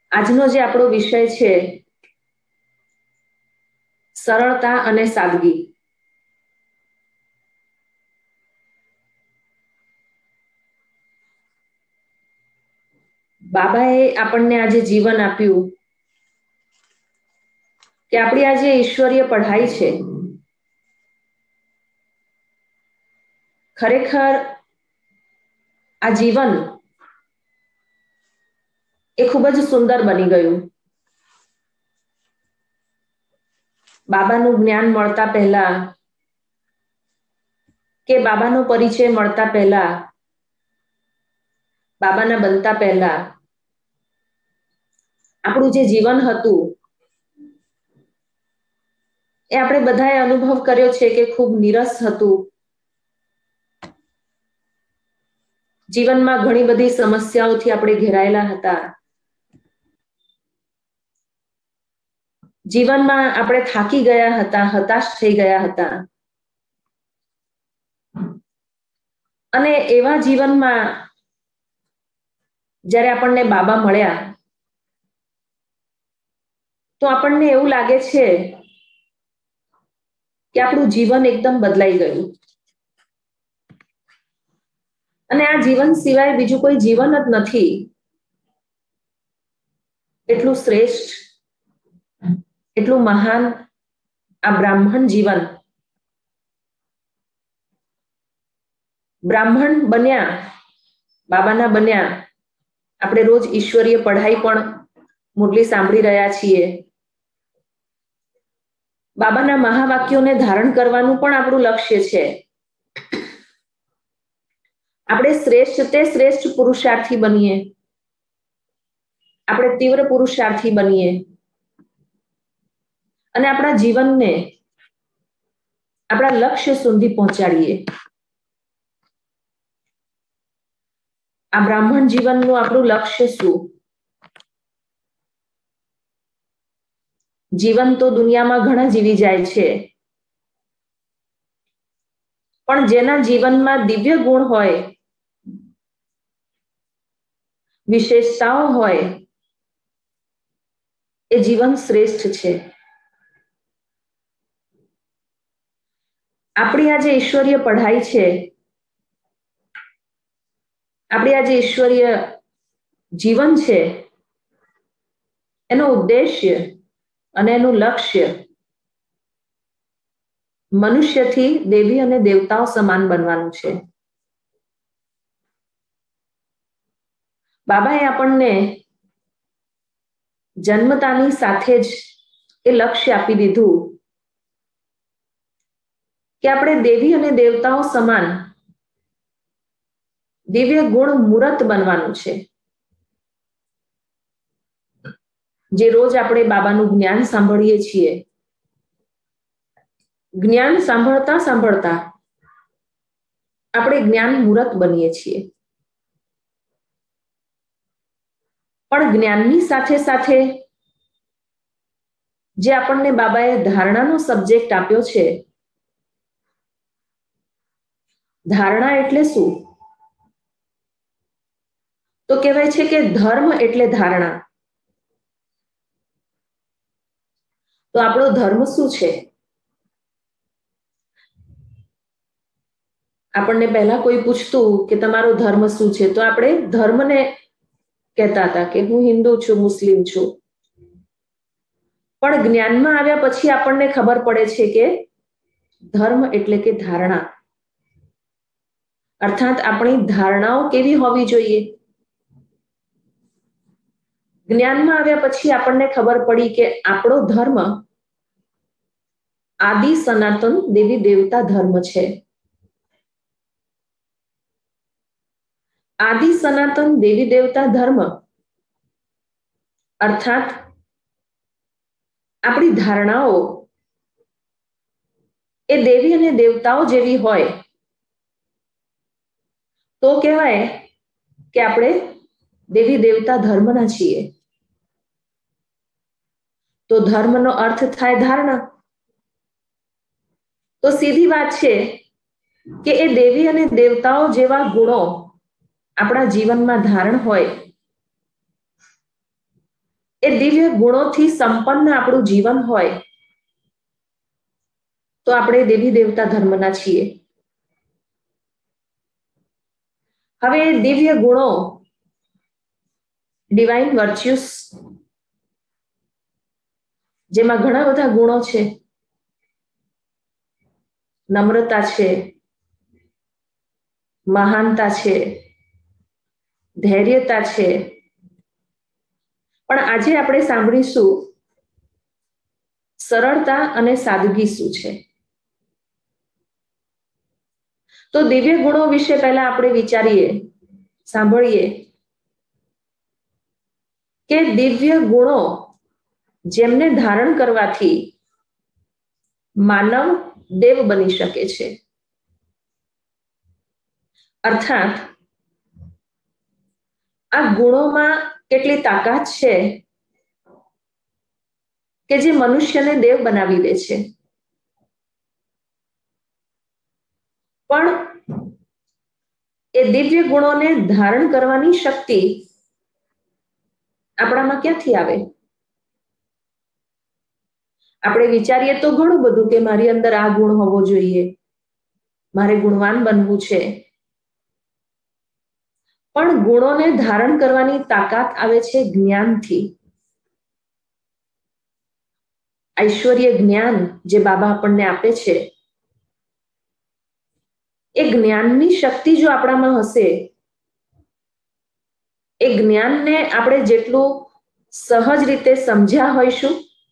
આજનો જે આપણો વિષય છે સરળતા અને સાદગી. બાબાએ આપણને આજે જીવન આપ્યું કે આપણી આ જે ઈશ્વરીય પઢાઈ છે ખરેખર આ જીવન એ ખૂબ જ સુંદર બની ગયું. બાબાનું જ્ઞાન મળતા પહેલા કે બાબાનો પરિચય મળતા પહેલા, બાબાના બનતા પહેલા આપણું જે જીવન હતું એ આપણે બધાએ અનુભવ કર્યો છે કે ખૂબ નીરસ હતું. જીવનમાં ઘણી બધી સમસ્યાઓથી આપણે ઘેરાયેલા હતા. જીવનમાં આપણે થાકી ગયા હતા, હતાશ થઈ ગયા હતા. અને એવા જીવનમાં જ્યારે આપણને બાબા મળ્યા તો આપણને એવું લાગે છે કે આપણું જીવન એકદમ બદલાઈ ગયું અને આ જીવન સિવાય બીજું કોઈ જીવન જ નથી એટલું શ્રેષ્ઠ, એટલું મહાન આ બ્રાહ્મણ જીવન. બ્રાહ્મણ બન્યા, બાબાના બન્યા, આપણે રોજ ઈશ્વરીય પઢાઈ પણ મુરલી સાંભળી રહ્યા છીએ. બાબાના મહાવાક્યોને ધારણ કરવાનું પણ આપણું લક્ષ્ય છે. આપણે શ્રેષ્ઠ તે શ્રેષ્ઠ પુરુષાર્થી બનીએ, આપણે તીવ્ર પુરુષાર્થી બનીએ અને આપણા જીવનને આપણા લક્ષ્ય સુધી પહોંચાડીએ. આ બ્રાહ્મણ જીવનનું આપણું લક્ષ્ય શું? જીવન તો દુનિયામાં ઘણા જીવી જાય છે, પણ જેના જીવનમાં દિવ્ય ગુણ હોય, વિશેષતાઓ હોય, એ જીવન શ્રેષ્ઠ છે. આપણી આ જે ઈશ્વરીય પઢાઈ છે, આપણી આ જે ઈશ્વરીય જીવન છે, એનો ઉદ્દેશ્ય અને એનું લક્ષ્ય મનુષ્યથી દેવી અને દેવતાઓ સમાન બનવાનું છે. બાબાએ આપણને જન્મતાની સાથે જ એ લક્ષ્ય આપી દીધું કે આપણે દેવી અને દેવતાઓ સમાન દિવ્ય ગુણ મૂર્ત બનવાનું છે. જે રોજ આપણે બાબાનું જ્ઞાન સાંભળીએ છીએ, જ્ઞાન સાંભળતા સાંભળતા આપણે જ્ઞાન મૂર્ત બનીએ છીએ. પણ જ્ઞાનની સાથે સાથે જે આપણને બાબાએ ધારણાનો સબ્જેક્ટ આપ્યો છે, ધારણા એટલે શું? તો કહેવાય છે કે ધર્મ એટલે ધારણા. તો આપણો ધર્મ શું છે? આપણને પહેલા કોઈ પૂછતું કે તમારો ધર્મ શું છે, તો આપણે ધર્મને કહેતા હતા કે હું હિન્દુ છું, મુસ્લિમ છું. પણ જ્ઞાનમાં આવ્યા પછી આપણને ખબર પડે છે કે ધર્મ એટલે કે ધારણા. અર્થાત આપણી ધારણાઓ કેવી હોવી જોઈએ? જ્ઞાનમાં આવ્યા પછી આપણને ખબર પડી કે આપણો ધર્મ આદિ સનાતન દેવી દેવતા ધર્મ છે. આદિ સનાતન દેવી દેવતા ધર્મ અર્થાત આપણી ધારણાઓ એ દેવી અને દેવતાઓ જેવી હોય તો કહેવાય કે આપણે દેવી દેવતા ધર્મના છીએ. તો ધર્મનો અર્થ થાય ધારણા. તો સીધી વાત છે કે એ દેવી અને દેવતાઓ જેવા ગુણો આપણા જીવનમાં ધારણ હોય એ દિવ્ય ગુણોથી સંપન્ન આપણું જીવન હોય તો આપણે દેવી દેવતા ધર્મના છીએ. હવે દિવ્ય ગુણો, ડિવાઇન વર્ચ્યુસ, જેમાં ઘણા બધા ગુણો છે. નમ્રતા છે, મહાનતા છે, ધૈર્યતા છે. પણ આજે આપણે સાંભળીશું સરળતા અને સાદગી શું છે. તો દિવ્ય ગુણો વિશે પહેલા આપણે વિચારીએ, સાંભળીએ કે દિવ્ય ગુણો જેમને ધારણ કરવાથી માનવ દેવ બની શકે છે. અર્થાત આ ગુણોમાં કેટલી તાકાત છે કે જે મનુષ્યને દેવ બનાવી દે છે. પણ એ દિવ્ય ગુણોને ધારણ કરવાની શક્તિ આપણામાં ક્યાંથી આવે? આપણે વિચારીએ તો ઘણું બધું કે મારી અંદર આ ગુણ હોવો જોઈએ, મારે ગુણવાન બનવું છે. પણ ગુણોને ધારણ કરવાની તાકાત આવે છે જ્ઞાનથી. ઐશ્વર્ય જ્ઞાન જે બાબા આપણને આપે છે, એ જ્ઞાનની શક્તિ જો આપણામાં હશે, એ જ્ઞાનને આપણે જેટલું સહજ રીતે સમજ્યા હોઈશું,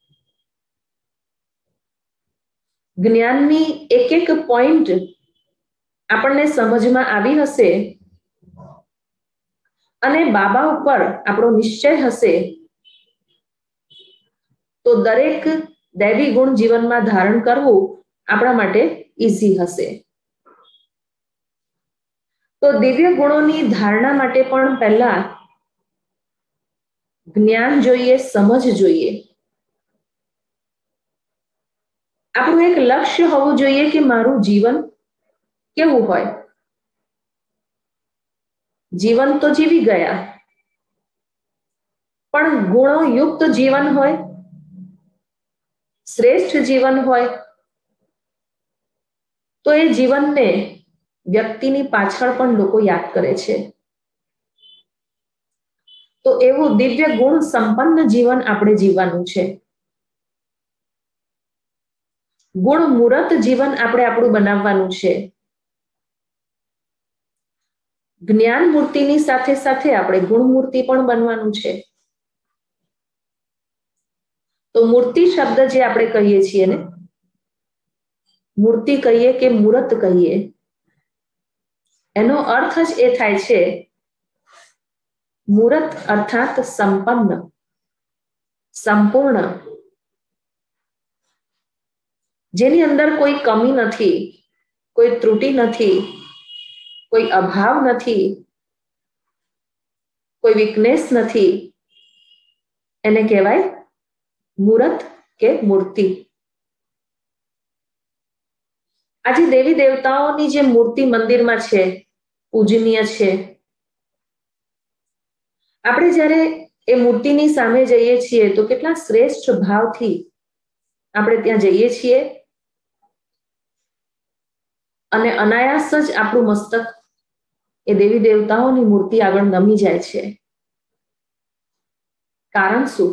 જ્ઞાનની એક એક પોઈન્ટ આપણને સમજમાં આવી હશે અને બાબા ઉપર આપણો નિશ્ચય હશે, તો દરેક દૈવી ગુણ જીવનમાં ધારણ કરવું આપણા માટે ઈઝી હશે. તો દિવ્ય ગુણોની ધારણા માટે પણ પહેલા જ્ઞાન જોઈએ, સમજ જોઈએ. આપણું એક લક્ષ્ય હોવું જોઈએ કે મારું જીવન કેવું હોય. જીવન તો જીવી ગયા, પણ ગુણો યુક્ત જીવન હોય, શ્રેષ્ઠ જીવન હોય, તો એ જીવનને વ્યક્તિની પાછળ પણ લોકો યાદ કરે છે. તો એવું દિવ્ય ગુણ સંપન્ન જીવન આપણે જીવવાનું છે. ગુણ મૂરત જીવન આપણે આપણું બનાવવાનું છે. જ્ઞાન મૂર્તિની સાથે સાથે આપણે ગુણ મૂર્તિ પણ બનવાનું છે. તો મૂર્તિ શબ્દ જે આપણે કહીએ છીએ ને, મૂર્તિ કહીએ કે મૂરત કહીએ, એનો અર્થ જ એ થાય છે, મૂરત અર્થાત સંપન્ન, સંપૂર્ણ, જેની અંદર કોઈ કમી નથી, કોઈ ત્રુટિ નથી, કોઈ અભાવ નથી, કોઈ વીકનેસ નથી, એને કહેવાય મૂરત કે મૂર્તિ. આજે દેવી દેવતાઓની જે મૂર્તિ મંદિરમાં છે, પૂજનીય છે, આપણે જ્યારે એ મૂર્તિની સામે જઈએ છીએ તો કેટલા શ્રેષ્ઠ ભાવથી આપણે ત્યાં જઈએ છીએ અને અનાયાસ જ આપણું મસ્તક એ દેવી દેવતાઓની મૂર્તિ આગળ નમી જાય છે. કારણ શું?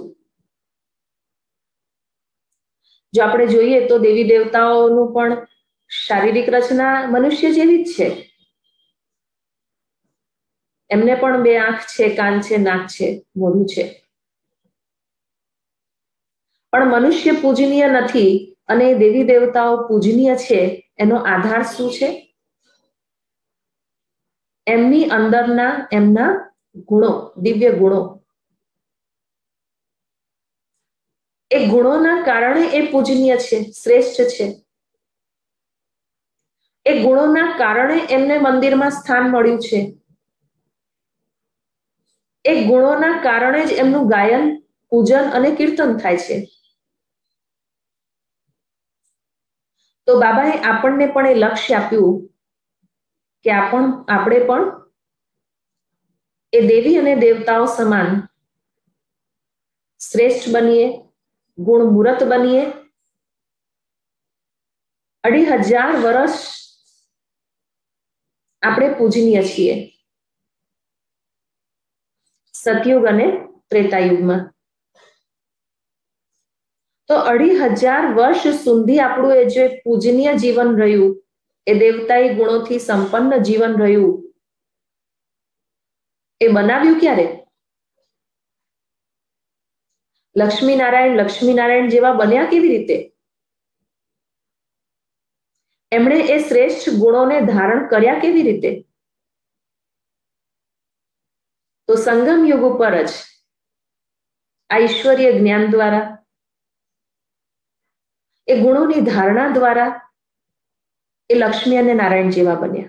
જો આપણે જોઈએ તો દેવી દેવતાઓનું પણ શારીરિક રચના મનુષ્ય જેવી જ છે. એમને પણ બે આંખ છે, કાન છે, નાક છે, મોઢું છે. પણ મનુષ્ય પૂજનીય નથી અને દેવી દેવતાઓ પૂજનીય છે, એનો આધાર શું છે? એમની અંદરના એમના ગુણો, દિવ્ય ગુણો. એ ગુણોના કારણે એ પૂજનીય છે, શ્રેષ્ઠ છે. એ ગુણોના કારણે એમને મંદિરમાં સ્થાન મળ્યું છે. એ ગુણોના કારણે જ એમનું ગાયન, પૂજન અને કીર્તન થાય છે. તો બાબાએ આપણને પણ એ લક્ષ્ય આપ્યું કે આપણે પણ એ દેવી અને દેવતાઓ સમાન શ્રેષ્ઠ બનીએ, ગુણમૂર્ત બનીએ, 2500 વર્ષ આપણે પૂજનીય છીએ સતયુગ અને ત્રેતાયુગમાં. તો 2500 વર્ષ સુધી આપણું એ જે પૂજનીય જીવન રહ્યું, એ દેવતાઈ ગુણોથી સંપન્ન જીવન રહ્યું, એ બનાવ્યું ક્યારે? લક્ષ્મીનારાયણ જેવા બન્યા કેવી રીતે? એમણે એ શ્રેષ્ઠ ગુણોને ધારણ કર્યા કેવી રીતે? તો સંગમ યુગ ઉપર જ આ ઈશ્વરીય જ્ઞાન દ્વારા, એ ગુણોની ધારણા દ્વારા એ લક્ષ્મી અને નારાયણ જેવા બન્યા.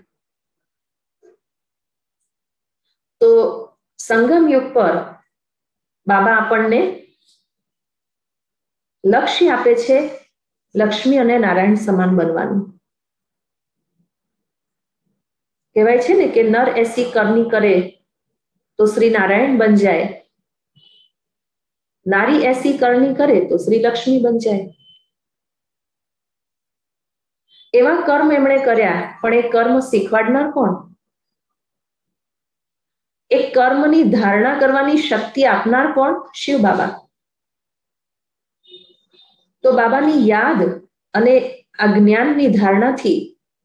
તો સંગમ યુગ પર બાબા આપણને લક્ષ્ય આપે છે લક્ષ્મી અને નારાયણ સમાન બનવાનું. કહેવાય છે ને કે નર એસી કરની કરે તો શ્રી નારાયણ બન જાય, નારી એસી કરણી કરે તો શ્રી લક્ષ્મી બન જાય. એવા કર્મ એમણે કર્યા, પણ એ કર્મ શીખવાડનાર કોણ? એ કર્મની ધારણા કરવાની શક્તિ આપનાર કોણ? શિવ બાબા. તો બાબાની યાદ અને આ જ્ઞાનની ધારણાથી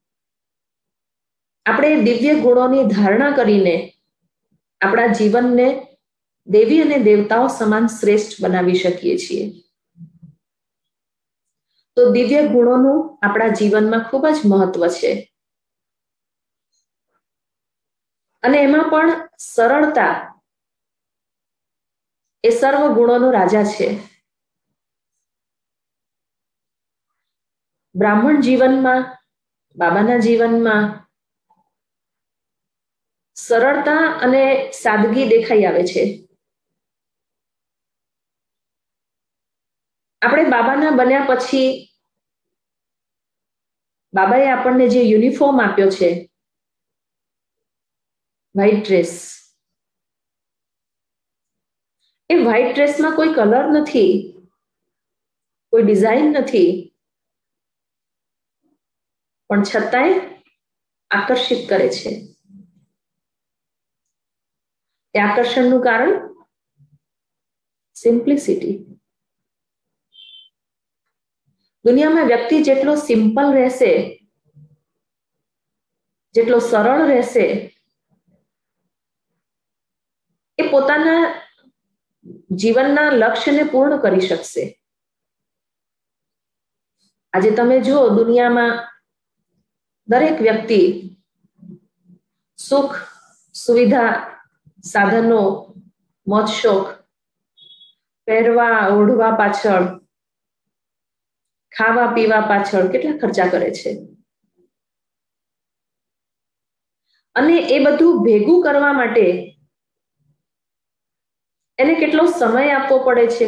આપણે દિવ્ય ગુણોની ધારણા કરીને આપણા જીવનને દેવી અને દેવતાઓ સમાન શ્રેષ્ઠ બનાવી શકીએ છીએ. તો દિવ્ય ગુણોનું આપણા જીવનમાં ખૂબ જ મહત્વ છે. અને એમાં પણ સરળતા એ સર્વ ગુણોનો રાજા છે. બ્રાહ્મણ જીવનમાં, બાબાના જીવનમાં સરળતા અને સાદગી દેખાઈ આવે છે. આપણે બાબાના બન્યા પછી બાબાએ આપણને જે યુનિફોર્મ આપ્યો છે, વ્હાઈટ ડ્રેસ, એ વ્હાઈટ ડ્રેસમાં કોઈ કલર નથી, કોઈ ડિઝાઇન નથી, પણ છતાંય આકર્ષિત કરે છે. એ આકર્ષણનું કારણ સિમ્પ્લિસિટી. દુનિયામાં વ્યક્તિ જેટલો સિમ્પલ રહેશે, જેટલો સરળ રહેશે, એ પોતાના જીવનના લક્ષ્યને પૂર્ણ કરી શકશે. આજે તમે જુઓ દુનિયામાં દરેક વ્યક્તિ સુખ, સુવિધા, સાધનો, મોજ શોખ, પહેરવા ઓઢવા પાછળ, ખાવા પીવા પાછળ કેટલા ખર્ચા કરે છે. અને એ બધું ભેગું કરવા માટે એને કેટલો સમય આપવો પડે છે,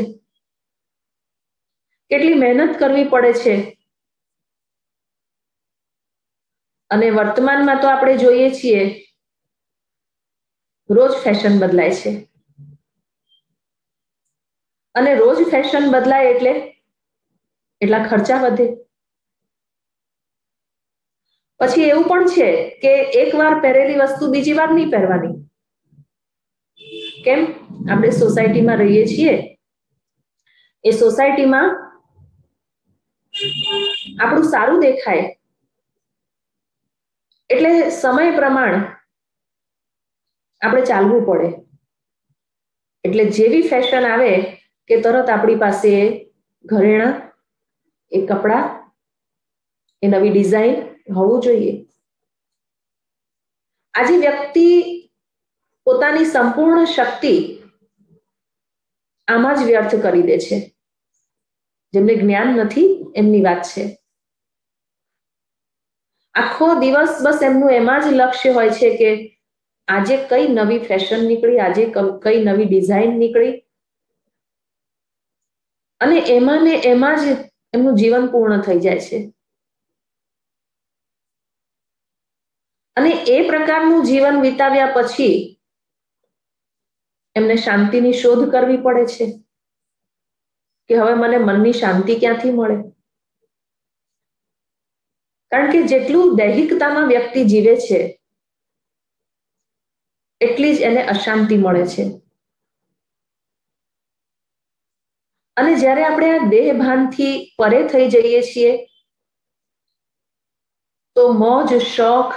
કેટલી મહેનત કરવી પડે છે. અને વર્તમાનમાં તો આપણે જોઈએ છીએ રોજ ફેશન બદલાય છે. અને રોજ ફેશન બદલાય એટલે એટલા ખર્ચા વધે. પછી એવું પણ છે કે એકવાર પહેરેલી વસ્તુ બીજી વાર નહીં પહેરવાની. કેમ? આપણે સોસાયટીમાં રહીએ છીએ, એ સોસાયટીમાં આપણું સારું દેખાય એટલે સમય પ્રમાણ આપણે ચાલવું પડે. એટલે જેવી ફેશન આવે કે તરત આપણી પાસે ઘરેણાં, એ કપડાં, એ નવી ડિઝાઇન હોવું જોઈએ. આજે વ્યક્તિ પોતાની સંપૂર્ણ શક્તિ આમાં જ વ્યર્થ કરી દે છે. જેમને જ્ઞાન નથી એમની વાત છે. આખો દિવસ બસ એમનું એમાં જ લક્ષ્ય હોય છે કે આજે કઈ નવી ફેશન નીકળી, આજે કઈ નવી ડિઝાઇન નીકળી, અને એમાં ને એમાં જ એમનું જીવન પૂર્ણ થઈ જાય છે. અને એ પ્રકારનું જીવન વિતાવ્યા પછી એમને શાંતિની શોધ કરવી પડે છે. કે હવે મને મનની શાંતિ ક્યાંથી મળે? કારણ કે જેટલું દૈહિકતામાં વ્યક્તિ જીવે છે એટલી જ એને અશાંતિ મળે છે. અને જ્યારે આપણે આ દેહ ભાનથી પરે થઈ જઈએ છીએ તો મોજ શોખ,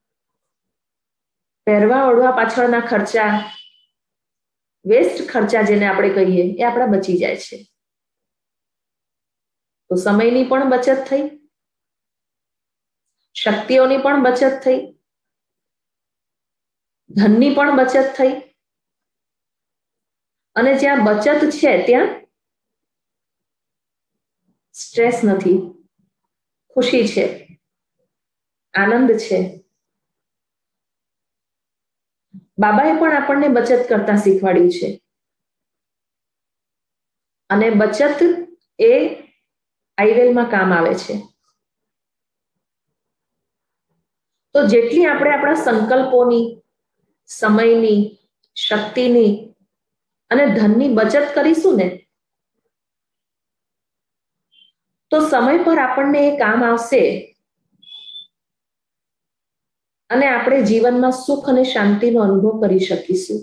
પહેરવા ઓઢવા પાછળના ખર્ચા, વેસ્ટ ખર્ચા જેને આપણે કહીએ એ આપણા બચી જાય છે. તો સમયની પણ બચત થઈ, શક્તિઓની પણ બચત થઈ, ધનની પણ બચત થઈ, અને જ્યાં બચત છે ત્યાં સ્ટ્રેસ નથી, ખુશી છે, આનંદ છે. બાબાએ પણ આપણને બચત કરતા શીખવાડ્યું છે. અને બચત એ આઈવેલમાં કામ આવે છે. તો જેટલી આપણે આપણા સંકલ્પોની, સમયની, શક્તિની અને ધનની બચત કરીશું ને તો સમય પર આપણને એ કામ આવશે અને આપણે જીવનમાં સુખ અને શાંતિનો અનુભવ કરી શકીશું.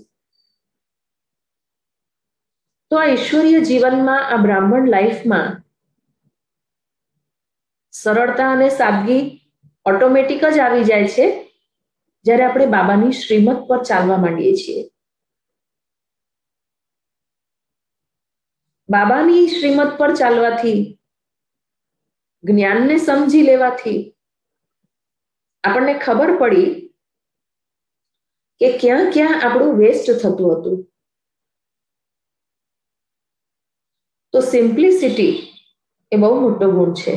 તો આ ઈશ્વરીય જીવનમાં, આ બ્રાહ્મણ લાઈફમાં સરળતા અને સાદગી ઓટોમેટિક જ આવી જાય છે જ્યારે આપણે બાબાની શ્રીમત પર ચાલવા માંડીએ છીએ. બાબાની શ્રીમત પર ચાલવાથી, જ્ઞાનને સમજી લેવાથી આપણને ખબર પડી કે ક્યાં ક્યાં આપણું વેસ્ટ થતું હતું. તો સિમ્પ્લિસિટી એ બહુ મોટો ગુણ છે.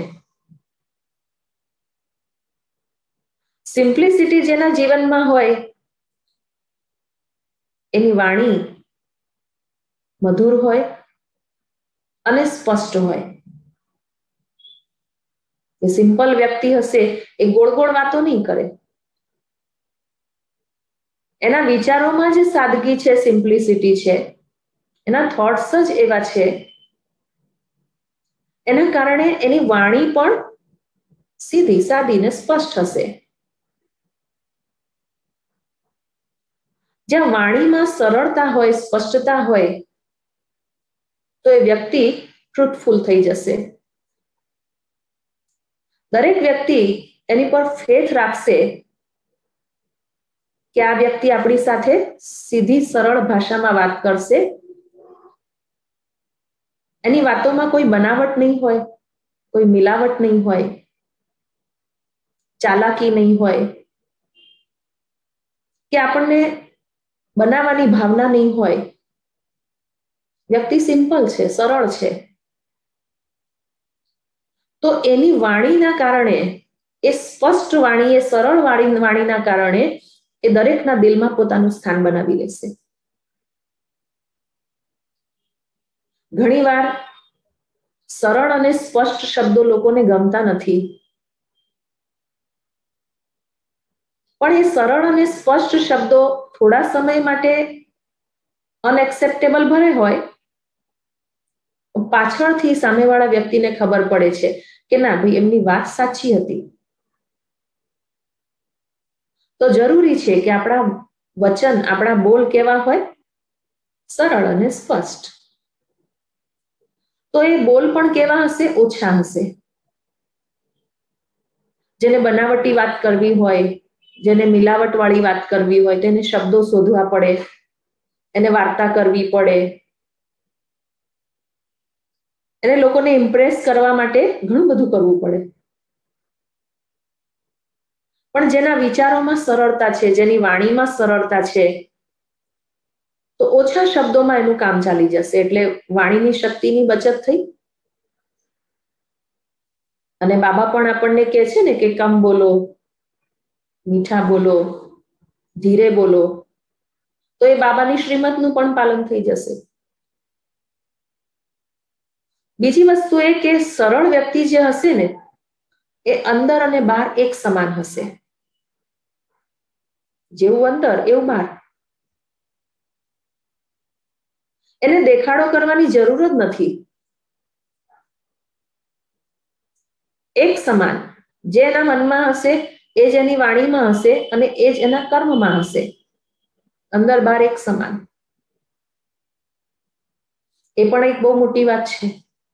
સિમ્પ્લિસિટી જેના જીવનમાં હોય એની વાણી મધુર હોય અને સ્પષ્ટ હોય. એ સિમ્પલ વ્યક્તિ હશે એ ગોળ ગોળ વાતો નહીં કરે. એના વિચારોમાં જે સાદગી છે, સિમ્પ્લિસિટી છે, એના થોટ્સ જ એવા છે, એના કારણે એની વાણી પણ સીધી, સાદી ને સ્પષ્ટ હશે. જ્યાં વાણીમાં સરળતા હોય, સ્પષ્ટતા હોય તો એ વ્યક્તિ ટ્રુથફુલ થઈ જશે. દરેક વ્યક્તિ એની પર ફેથ રાખશે કે આ વ્યક્તિ આપણી સાથે સીધી સરળ ભાષામાં વાત કરશે, એની વાતોમાં કોઈ બનાવટ નહીં હોય, કોઈ મિલાવટ નહીં હોય, ચાલાકી નહીં હોય કે આપણને બનાવવાની ભાવના નહીં હોય. વ્યક્તિ સિમ્પલ છે, સરળ છે. તો એની વાણીના કારણે, એ સ્પષ્ટ વાણી, એ સરળ વાણીના કારણે એ દરેકના દિલમાં પોતાનું સ્થાન બનાવી લેશે. ઘણીવાર સરળ અને સ્પષ્ટ શબ્દો લોકોને ગમતા નથી, પણ એ સરળ અને સ્પષ્ટ શબ્દો થોડા સમય માટે અનએક્સેપ્ટેબલ ભલે હોય, પાછળથી સામેવાળા વ્યક્તિને ખબર પડે છે કે ના ભાઈ એમની વાત સાચી હતી. તો જરૂરી છે કે આપણા વચન, આપણા બોલ કેવા હોય? સરળ અને સ્પષ્ટ. તો એ બોલ પણ કેવા હશે? ઓછા હશે. જેને બનાવટી વાત કરવી હોય, જેને મિલાવટ વાળી વાત કરવી હોય, તેને શબ્દો શોધવા પડે, એને વાર્તા કરવી પડે, એને લોકોને ઇમ્પ્રેસ કરવા માટે ઘણું બધું કરવું પડે. પણ જેના વિચારોમાં સરળતા છે, જેની વાણીમાં સરળતા છે, તો ઓછા શબ્દોમાં એનું કામ ચાલી જશે. એટલે વાણીની શક્તિની બચત થઈ. અને બાબા પણ આપણને કહે છે ને કે કમ બોલો, મીઠા બોલો, ધીરે બોલો, તો એ બાબાની શ્રીમતનું પણ પાલન થઈ જશે. બીજી વસ્તુ એ કે સરળ વ્યક્તિ જે હશે ને એ અંદર અને બહાર એક સમાન હશે. જેવું અંદર એવું બહાર. એને દેખાડો કરવાની જરૂર જ નથી. એક સમાન, જે એના મનમાં હશે એ જ એની વાણીમાં હશે અને એ જ એના કર્મમાં હશે, અંદર બહાર એક સમાન. એ પણ એક બહુ મોટી વાત છે.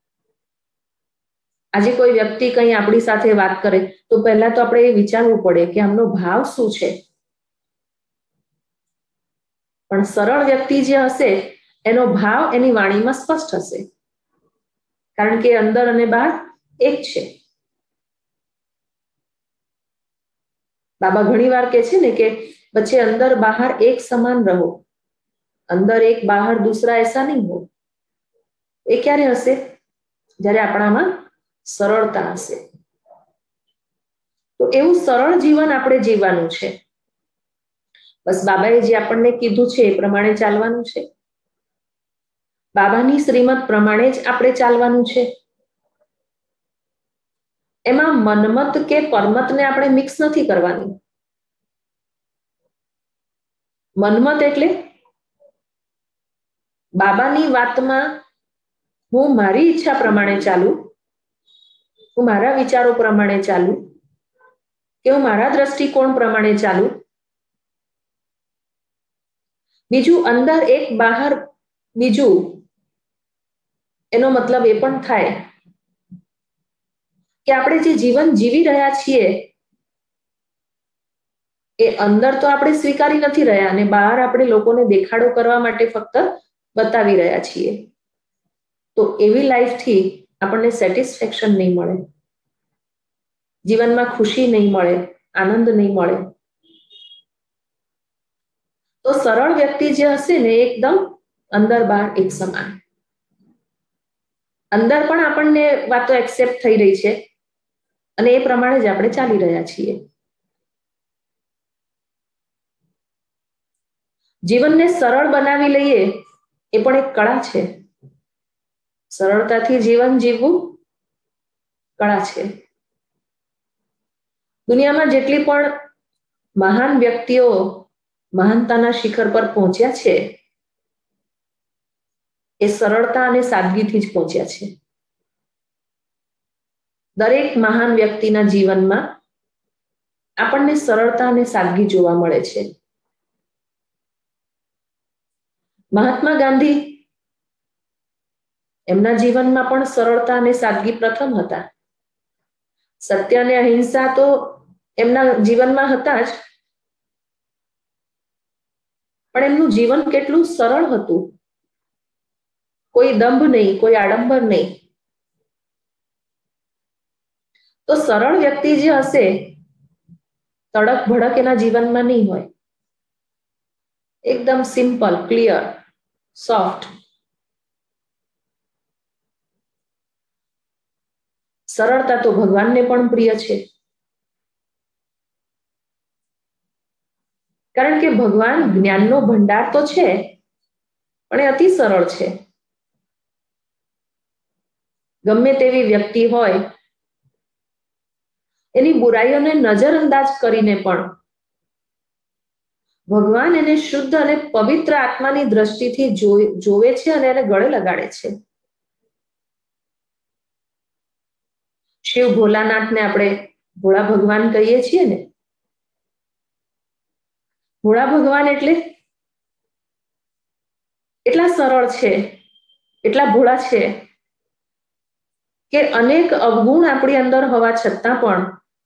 આજે કોઈ વ્યક્તિ કંઈ આપણી સાથે વાત કરે તો પહેલા તો આપણે એ વિચારવું પડે કે આમનો ભાવ શું છે. પણ સરળ વ્યક્તિ જે હશે એનો ભાવ એની વાણીમાં સ્પષ્ટ હશે, કારણ કે અંદર અને બહાર એક છે. બાબા ઘણી વાર કહે છે ને કે બચ્ચે અંદર બહાર એક સમાન રહો, અંદર એક બહાર દૂસરા ऐसा नहीं हो. એ ક્યારે હશે? જ્યારે આપણામાં સરળતા હશે. તો એવું સરળ જીવન આપણે જીવવાનું છે. બસ બાબાએ જે આપણને કીધું છે એ પ્રમાણે ચાલવાનું છે. બાબાની શ્રીમત પ્રમાણે જ આપણે ચાલવાનું છે. એમાં મનમત કે પરમતને આપણે મિક્સ નથી કરવાની. મનમત એટલે બાબાની વાતમાં હું મારી ઈચ્છા પ્રમાણે ચાલું, હું મારા વિચારો પ્રમાણે ચાલું, કે હું મારા દ્રષ્ટિકોણ પ્રમાણે ચાલું. બીજું અંદર એક બહાર બીજું, એનો મતલબ એ પણ થાય કે આપણે જે જીવન જીવી રહ્યા છીએ એ અંદર તો આપણે સ્વીકારી નથી રહ્યા અને બહાર આપણે લોકોને દેખાડો કરવા માટે ફક્ત બતાવી રહ્યા છીએ. તો એવી લાઈફથી આપણને સેટિસ્ફેક્શન નહીં મળે, જીવનમાં ખુશી નહીં મળે, આનંદ નહીં મળે. તો સરળ વ્યક્તિ જે હશે ને એકદમ અંદર બહાર એક સમાન. અંદર પણ આપણને વાતો એક્સેપ્ટ થઈ રહી છે અને એ પ્રમાણે જ આપણે ચાલી રહ્યા છીએ. જીવનને સરળ બનાવી લઈએ એ પણ એક કળા છે. સરળતાથી જીવન જીવવું કળા છે. દુનિયામાં જેટલી પણ મહાન વ્યક્તિઓ મહાનતાના શિખર પર પહોંચ્યા છે એ સરળતા અને સાદગીથી જ પહોંચ્યા છે. દરેક મહાન વ્યક્તિના જીવનમાં આપણને સરળતા અને સાદગી જોવા મળે છે. મહાત્મા ગાંધી, એમના જીવનમાં પણ સરળતા અને સાદગી પ્રથમ હતા. સત્ય અને અહિંસા તો એમના જીવનમાં હતા જ, પણ એમનું જીવન કેટલું સરળ હતું. કોઈ દંભ નહીં, કોઈ આડંબર નહીં. તો સરળ વ્યક્તિ જે હશે તડક ભડક એના જીવનમાં નહીં હોય, એકદમ સિમ્પલ, ક્લિયર, સોફ્ટ. સરળતા તો ભગવાનને પણ પ્રિય છે, કારણ કે ભગવાન જ્ઞાનનો ભંડાર તો છે પણ એ અતિ સરળ છે. ગમે તેવી વ્યક્તિ હોય એની બુરાઈઓને નજરઅંદાજ કરીને પણ ભગવાન એને શુદ્ધ અને પવિત્ર આત્માની દ્રષ્ટિથી જોવે છે અને એને ગળે લગાડે છે. શિવ ભોલાનાથને આપણે ભોળા ભગવાન કહીએ છીએ ને. ભોળા ભગવાન એટલે એટલા સરળ છે, એટલા ભોળા છે કે અનેક અવગુણ આપણી અંદર હોવા છતાં પણ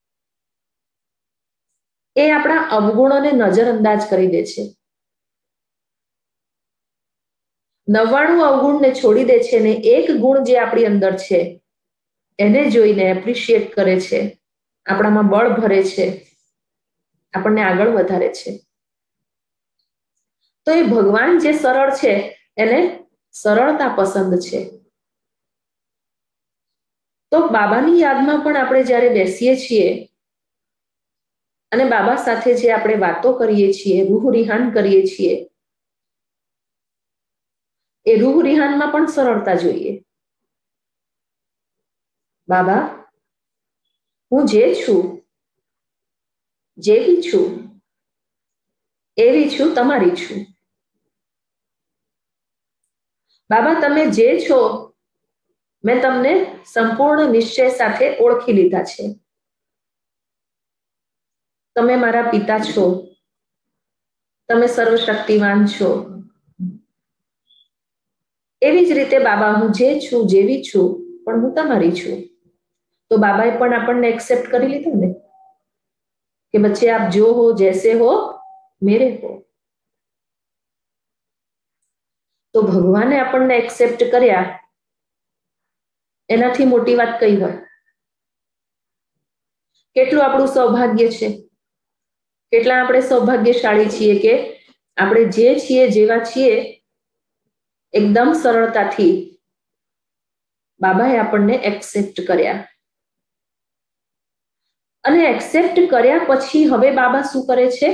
એ આપણા અવગુણોને નજરઅંદાજ કરી દે છે. 99 અવગુણને છોડી દે છે ને એક ગુણ જે આપણી અંદર છે એને જોઈને એપ્રિશિએટ કરે છે, આપણામાં બળ ભરે છે, આપણને આગળ વધારે છે. તો એ ભગવાન જે સરળ છે એને સરળતા પસંદ છે. તો બાબાની યાદમાં પણ આપણે જ્યારે બેસીએ છીએ અને બાબા સાથે જે આપણે વાતો કરીએ છીએ, રૂહ રિહાન કરીએ છીએ, એ રૂહ રિહાનમાં પણ સરળતા જોઈએ. બાબા, હું જે છું, જેવી છું, એવી છું, તમારી છું. બાબા, તમે જે છો મેં તમને સંપૂર્ણ નિશ્ચય સાથે ઓળખી લીધા છે. તમે મારા પિતા છો, તમે સર્વશક્તિવાન છો. એવી જ રીતે બાબા, હું જે છું, જેવી છું, પણ હું તમારી છું. તો બાબાએ પણ આપણને એક્સેપ્ટ કરી લીધું ને કે બચ્ચે આપ જો હો જૈસે હો મેરે હો. તો ભગવાને આપણને એક્સેપ્ટ કર્યા, એનાથી મોટી વાત કઈ હોય? કેટલું આપણું સૌભાગ્ય છે, કેટલા આપણે સૌભાગ્યશાળી છીએ કે આપણે જે છીએ, જેવા છીએ, એકદમ સરળતાથી બાબાએ આપણને એક્સેપ્ટ કર્યા. અને એક્સેપ્ટ કર્યા પછી હવે બાબા શું કરે છે?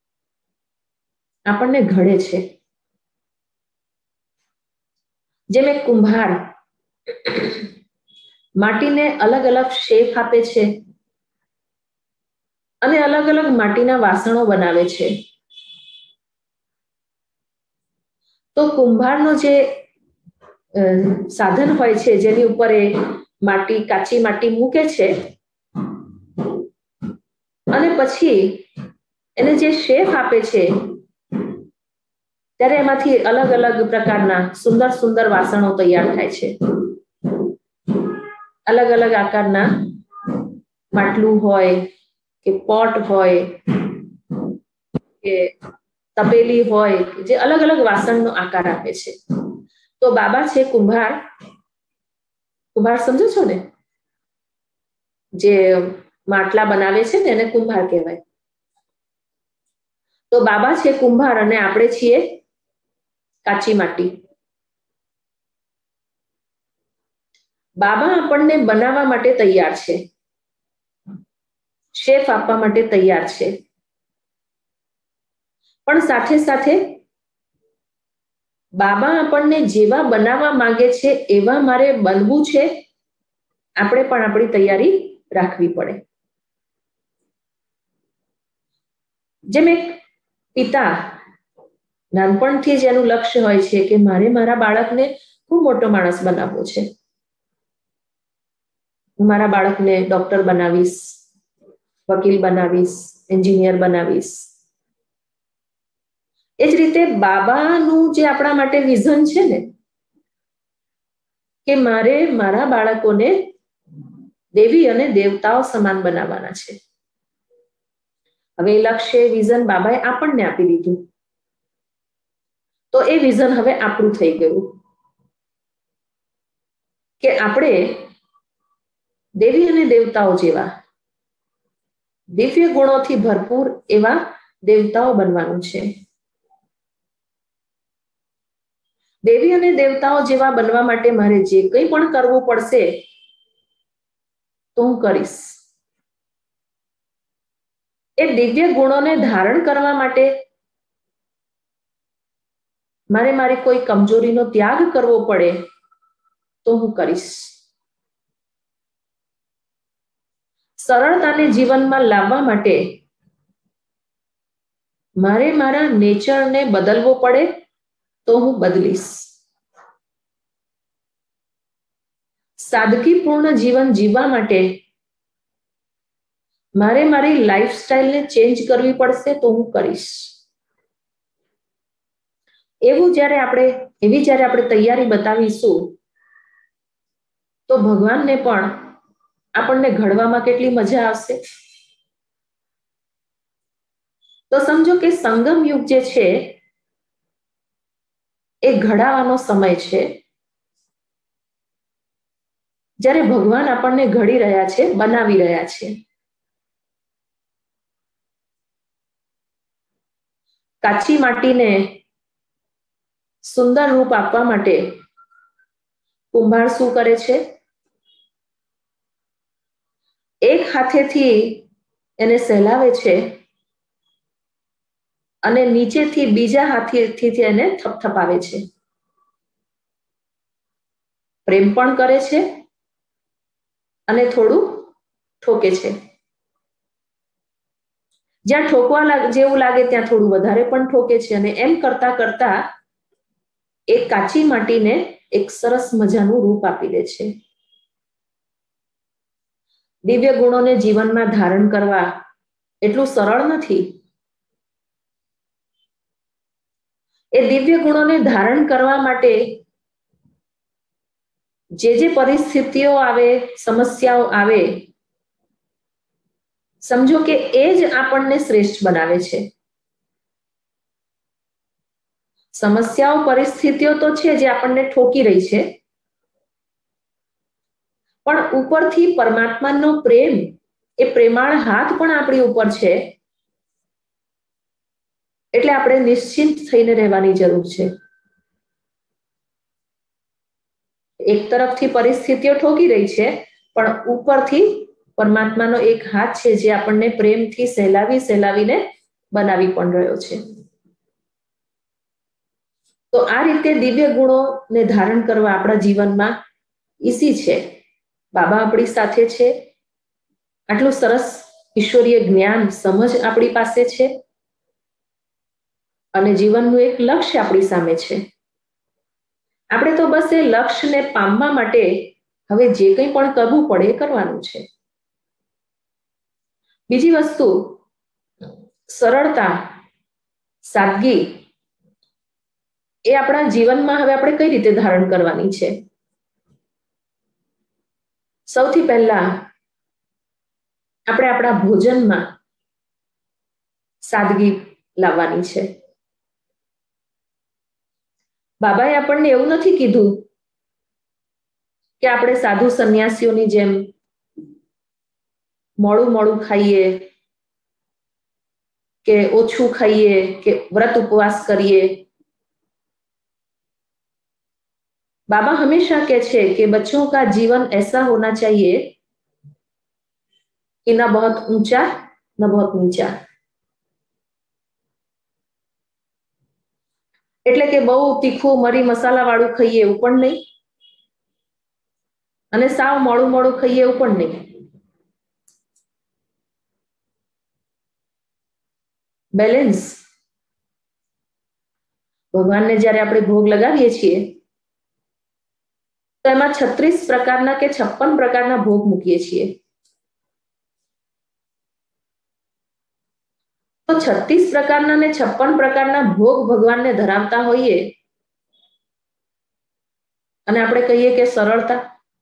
આપણને ઘડે છે. જેમ એક કુંભાર માટીને અલગ અલગ શેપ આપે છે અને અલગ અલગ માટીના વાસણો બનાવે છે. તો કુંભારનો જે સાધન હોય છે, જેની ઉપર એ માટી, કાચી માટી મૂકે છે, અને પછી એને જે શેપ આપે છે, ત્યારે એમાંથી અલગ અલગ પ્રકારના સુંદર સુંદર વાસણો તૈયાર થાય છે. અલગ અલગ આકારના માટલું હોય કે પોટ હોય કે તપેલી હોય, જે અલગ અલગ વાસણનો આકાર આપે છે. તો બાબા છે કુંભાર. કુંભાર સમજો છો ને? જે માટલા બનાવે છે ને એને કુંભાર કહેવાય. તો બાબા છે કુંભાર અને આપણે છીએ કાચી માટી. બાબા આપણને બનાવવા માટે તૈયાર છે, શેપ આપવા માટે તૈયાર છે, પણ સાથે સાથે બાબા આપણને જેવા બનાવવા માંગે છે એવા મારે બનવું છે, આપણે પણ આપણી તૈયારી રાખવી પડે. જેમ એક પિતા નાનપણથી જ એનું લક્ષ્ય હોય છે કે મારે મારા બાળકને ખૂબ મોટો માણસ બનાવવો છે, હું મારા બાળકને ડોક્ટર બનાવીશ, વકીલ બનાવીશ, એન્જિનિયર બનાવીશ. એ જ રીતે બાબાનું જે આપણા માટે વિઝન છે ને, કે મારે મારા બાળકોને દેવી અને દેવતાઓ સમાન બનાવવાના છે. હવે એ લક્ષ્ય, વિઝન બાબાએ આપણને આપી દીધું. તો એ વિઝન હવે આપણું થઈ ગયું કે આપણે દેવી અને દેવતાઓ જેવા દિવ્ય ગુણોથી ભરપૂર એવા દેવતાઓ બનવાનું છે. દેવી અને દેવતાઓ જેવા બનવા માટે મારે જે કંઈ પણ કરવું પડશે તો હું કરીશ. એ દિવ્ય ગુણોને ધારણ કરવા માટે મારે મારી કોઈ કમજોરીનો ત્યાગ કરવો પડે તો હું કરીશ. સરળતાને જીવનમાં લાવવા માટે મારે મારા નેચરને બદલવો પડે તો હું બદલીશ. સાદગીપૂર્ણ જીવન જીવવા માટે મારે મારી લાઈફસ્ટાઈલને ચેન્જ કરવી પડશે તો હું કરીશ. એવી જ્યારે આપણે તૈયારી બતાવીશું તો ભગવાનને પણ આપણને ઘડવામાં કેટલી મજા આવશે. તો સમજો કે સંગમ યુગ જે છે એ ઘડાવાનો સમય છે, જ્યારે ભગવાન આપણને ઘડી રહ્યા છે, બનાવી રહ્યા છે. કાચી માટીને સુંદર રૂપ આપવા માટે કુંભાર શું કરે છે? એક હાથેથી એને સહેલાવે છે અને નીચેથી બીજા હાથેથી એને થપથપાવે છે. પ્રેમ પણ કરે છે અને થોડું ઠોકે છે. જ્યાં ઠોકવા જેવું લાગે ત્યાં થોડું વધારે પણ ઠોકે છે, અને એમ કરતા કરતા એક કાચી માટીને એક સરસ મજાનું રૂપ આપી દે છે. દિવ્ય ગુણોને જીવનમાં ધારણ કરવા એટલું સરળ નથી. એ દિવ્ય ગુણોને ધારણ કરવા માટે જે પરિસ્થિતિઓ આવે, સમસ્યાઓ આવે, સમજો કે એ જ આપણને શ્રેષ્ઠ બનાવે છે. સમસ્યાઓ, પરિસ્થિતિઓ તો છે જે આપણને ઠોકી રહી છે, પણ ઉપરથી પરમાત્માનો પ્રેમ, એ પ્રેમાળ હાથ પણ આપણી ઉપર છે. એટલે આપણે નિશ્ચિંત થઈને રહેવાની જરૂર છે. એક તરફથી પરિસ્થિતિઓ ઠોકી રહી છે, પણ ઉપરથી પરમાત્માનો એક હાથ છે જે આપણને પ્રેમથી સહેલાવીને બનાવી પણ રહ્યો છે. તો આ રીતે દિવ્ય ગુણોને ધારણ કરવા આપણા જીવનમાં ઈસી છે. બાબા આપણી સાથે છે, આટલું સરસ ઈશ્વરીય જ્ઞાન, સમજ આપણી પાસે છે, અને જીવનનું એક લક્ષ્ય આપણી સામે છે. આપણે તો બસ એ લક્ષ્યને પામવા માટે હવે જે કંઈ પણ કરવું પડે એ કરવાનું છે. બીજી વસ્તુ, સરળતા, સાદગી, એ આપણા જીવનમાં હવે આપણે કઈ રીતે ધારણ કરવાની છે? સૌથી પહેલા આપણે આપણા ભોજનમાં સાદગી લાવવાની છે. બાબાએ આપણને એવું નથી કીધું કે આપણે સાધુ સંન્યાસીઓની જેમ મોડું મોડું ખાઈએ, કે ઓછું ખાઈએ, કે વ્રત ઉપવાસ કરીએ. बाबा हमेशा कहते हैं कि बच्चों का जीवन ऐसा होना चाहिए कि न बहुत ऊंचा न बहुत नीचा. એટલે કે બહુ તીખું મરી મસાલા વાળું ખાઈએ એવું પણ નહીં, અને સાવ મોડું મોડું ખાઈએ એવું પણ નહીં. બેલેન્સ. ભગવાનને જ્યારે આપણે ભોગ લગાવીએ છીએ તો એમાં 36 પ્રકારના કે 56 પ્રકારના ભોગ મૂકીએ છીએ. તો 36 પ્રકારના ને 56 પ્રકારના ભોગ ભગવાનને ધરાવતા હોઈએ અને આપણે કહીએ કે સરળતા,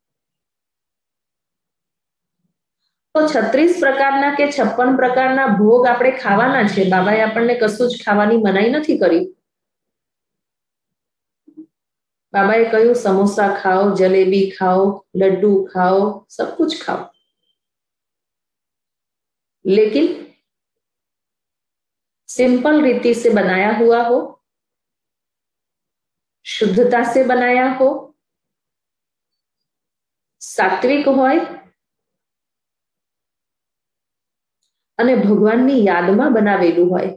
તો 36 પ્રકારના કે 56 પ્રકારના ભોગ આપણે ખાવાના છે. બાબાએ આપણને કશું જ ખાવાની મનાઈ નથી કરી. बाबा कहूं समोसा खाओ, जलेबी खाओ, लड्डू खाओ, सब कुछ खाओ, लेकिन सिंपल रीति से बनाया हुआ हो, शुद्धता से बनाया हो, सात्विक होय અને ભગવાનની યાદમાં બનાવેલું હોય.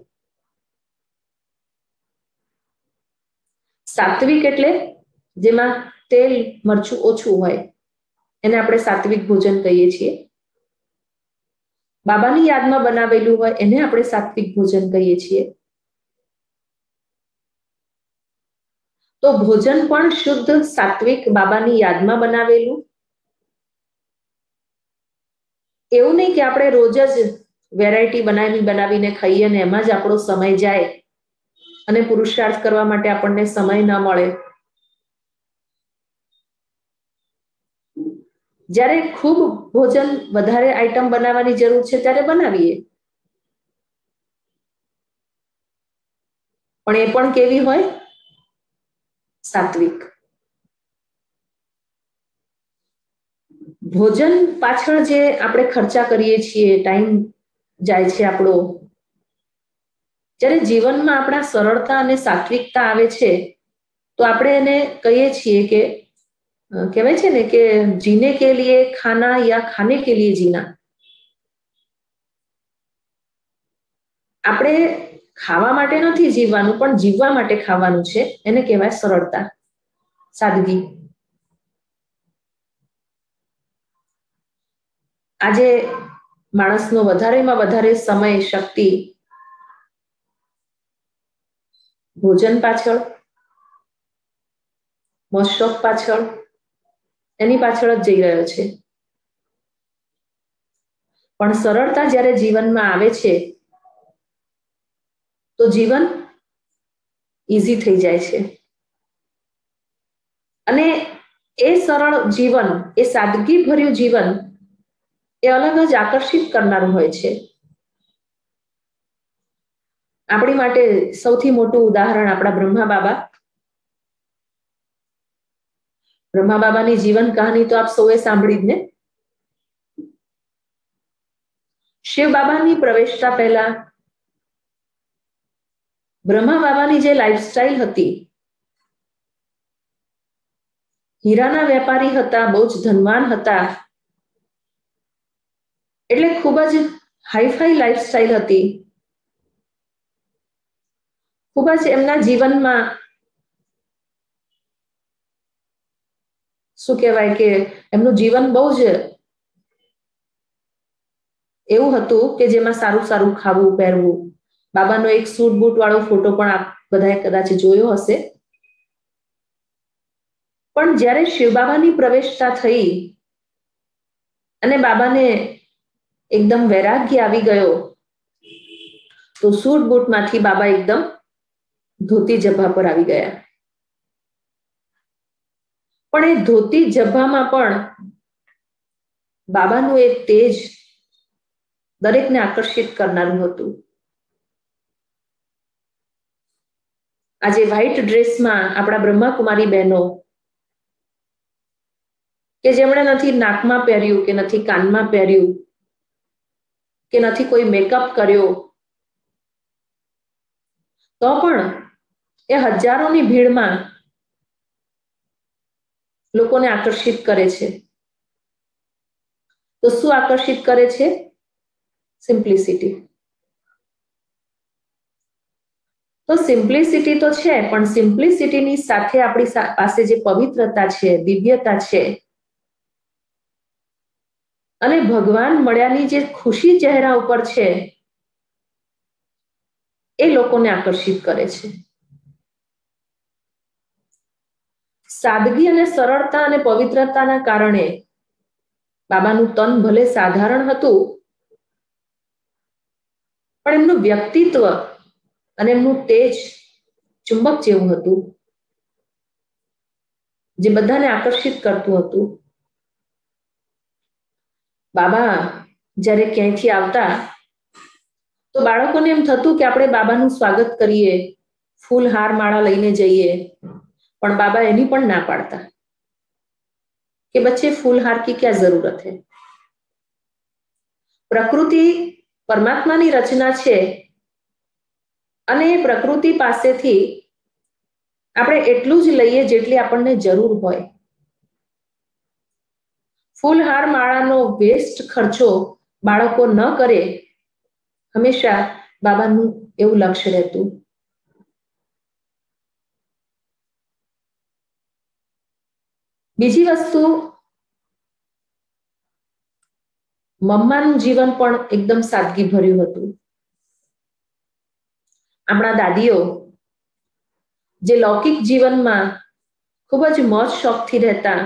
સાત્વિક એટલે જેમાં તેલ મરચું ઓછું હોય એને આપણે સાત્વિક ભોજન કહીએ છીએ. બાબાની યાદમાં બનાવેલું હોય એને આપણે સાત્વિક ભોજન કહીએ છીએ. તો ભોજન પણ શુદ્ધ સાત્વિક બાબાની યાદમાં બનાવેલું. એવું નહીં કે આપણે રોજ જ વેરાયટી બનાવીને ખાઈએ ને એમાં જ આપણો સમય જાય અને પુરુષાર્થ કરવા માટે આપણને સમય ન મળે. જ્યારે ખૂબ ભોજન, વધારે આઈટમ બનાવવાની જરૂર છે ત્યારે બનાવીએ, પણ એ પણ કેવી હોય? સાત્વિક. ભોજન પાછળ જે આપણે ખર્ચા કરીએ છીએ, ટાઈમ જાય છે આપણો, જ્યારે જીવનમાં આપણા સરળતા અને સાત્વિકતા આવે છે તો આપણે એને કહીએ છીએ કે કહેવાય છે ને કે જીને કે લીએ ખાના યા ખાને કે લીએ જીના. આપણે ખાવા માટે નથી જીવવાનું, પણ જીવવા માટે ખાવાનું છે. એને કહેવાય સરળતા, સાદગી. આજે માણસનો વધારેમાં વધારે સમય, શક્તિ ભોજન પાછળ, મોજ શોખ પાછળ, એની પાછળ જ જઈ રહ્યો છે. પણ સરળતા જ્યારે જીવનમાં આવે છે તો જીવન ઈઝી થઈ જાય છે. અને એ સરળ જીવન, એ સાદગી ભર્યું જીવન એ અલગ જ આકર્ષિત કરનારું હોય છે. આપણી માટે સૌથી મોટું ઉદાહરણ આપણા બ્રહ્મા બાબા. બ્રહ્મા બાબાની જીવન કહાની તો આપ સૌએ સાંભળી જ ને. શિવ બાબાની પ્રવેશતા પહેલા બ્રહ્મા બાબાની જે લાઈફસ્ટાઈલ હતી, હીરાના વેપારી હતા, બહુ જ ધનવાન હતા, એટલે ખૂબ જ હાઈફાઈ લાઈફસ્ટાઈલ હતી. ખૂબ જ એમના જીવનમાં શું કહેવાય કે એમનું જીવન બહુ જ એવું હતું કે જેમાં સારું સારું ખાવું પહેરવું. બાબાનો એક સૂટ બૂટ વાળો ફોટો પણ આપ બધાએ કદાચ જોયો હશે. પણ જ્યારે શિવ બાબાની પ્રવેશતા થઈ અને બાબાને એકદમ વૈરાગ્ય આવી ગયો તો સૂટ બૂટમાંથી બાબા એકદમ ધોતી જભા પર આવી ગયા. પણ એ ધોતી જભામાં પણ બાબાનું એક તેજ દરેકને આકર્ષિત કરનારું હતું. આજે વ્હાઈટ ડ્રેસમાં આપણા બ્રહ્માકુમારી બહેનો કે જેમણે નથી નાકમાં પહેર્યું, કે નથી કાનમાં પહેર્યું, કે નથી કોઈ મેકઅપ કર્યો, તો પણ એ હજારોની ભીડમાં લોકોને આકર્ષિત કરે છે. તો શું આકર્ષિત કરે છે? સિમ્પ્લિસિટી. તો સિમ્પ્લિસિટી તો છે, પણ સિમ્પ્લિસિટીની સાથે આપણી પાસે જે પવિત્રતા છે, દિવ્યતા છે, અને ભગવાન મળ્યાની જે ખુશી ચહેરા ઉપર છે, એ લોકોને આકર્ષિત કરે છે. સાદગી અને સરળતા અને પવિત્રતાના કારણે બાબાનું તન ભલે સાધારણ હતું, પણ એમનું વ્યક્તિત્વ અને એમનું તેજ ચુંબક જેવું હતું, જે બધાને આકર્ષિત કરતું હતું. બાબા જ્યારે ક્યાંયથી આવતા તો બાળકોને એમ થતું કે આપણે બાબાનું સ્વાગત કરીએ, ફૂલ હાર માળા લઈને જઈએ, પણ બાબા એની પણ ના પાડતા કે બચ્ચે ફૂલ હાર की क्या जरूरत है. પ્રકૃતિ પરમાત્માની રચના છે અને એ પ્રકૃતિ પાસેથી આપણે એટલું જ લઈએ જેટલી આપણને જરૂર હોય. ફૂલહાર માળાનો વેસ્ટ ખર્ચો બાળકો ન કરે, હંમેશા બાબાનું એવું લક્ષ્ય રહેતું. બીજી વસ્તુ, મમ્માનું જીવન પણ એકદમ સાદગી ભર્યું હતું. આપણા દાદીઓ જે લૌકિક જીવનમાં ખૂબ જ મોજ શોખથી રહેતા,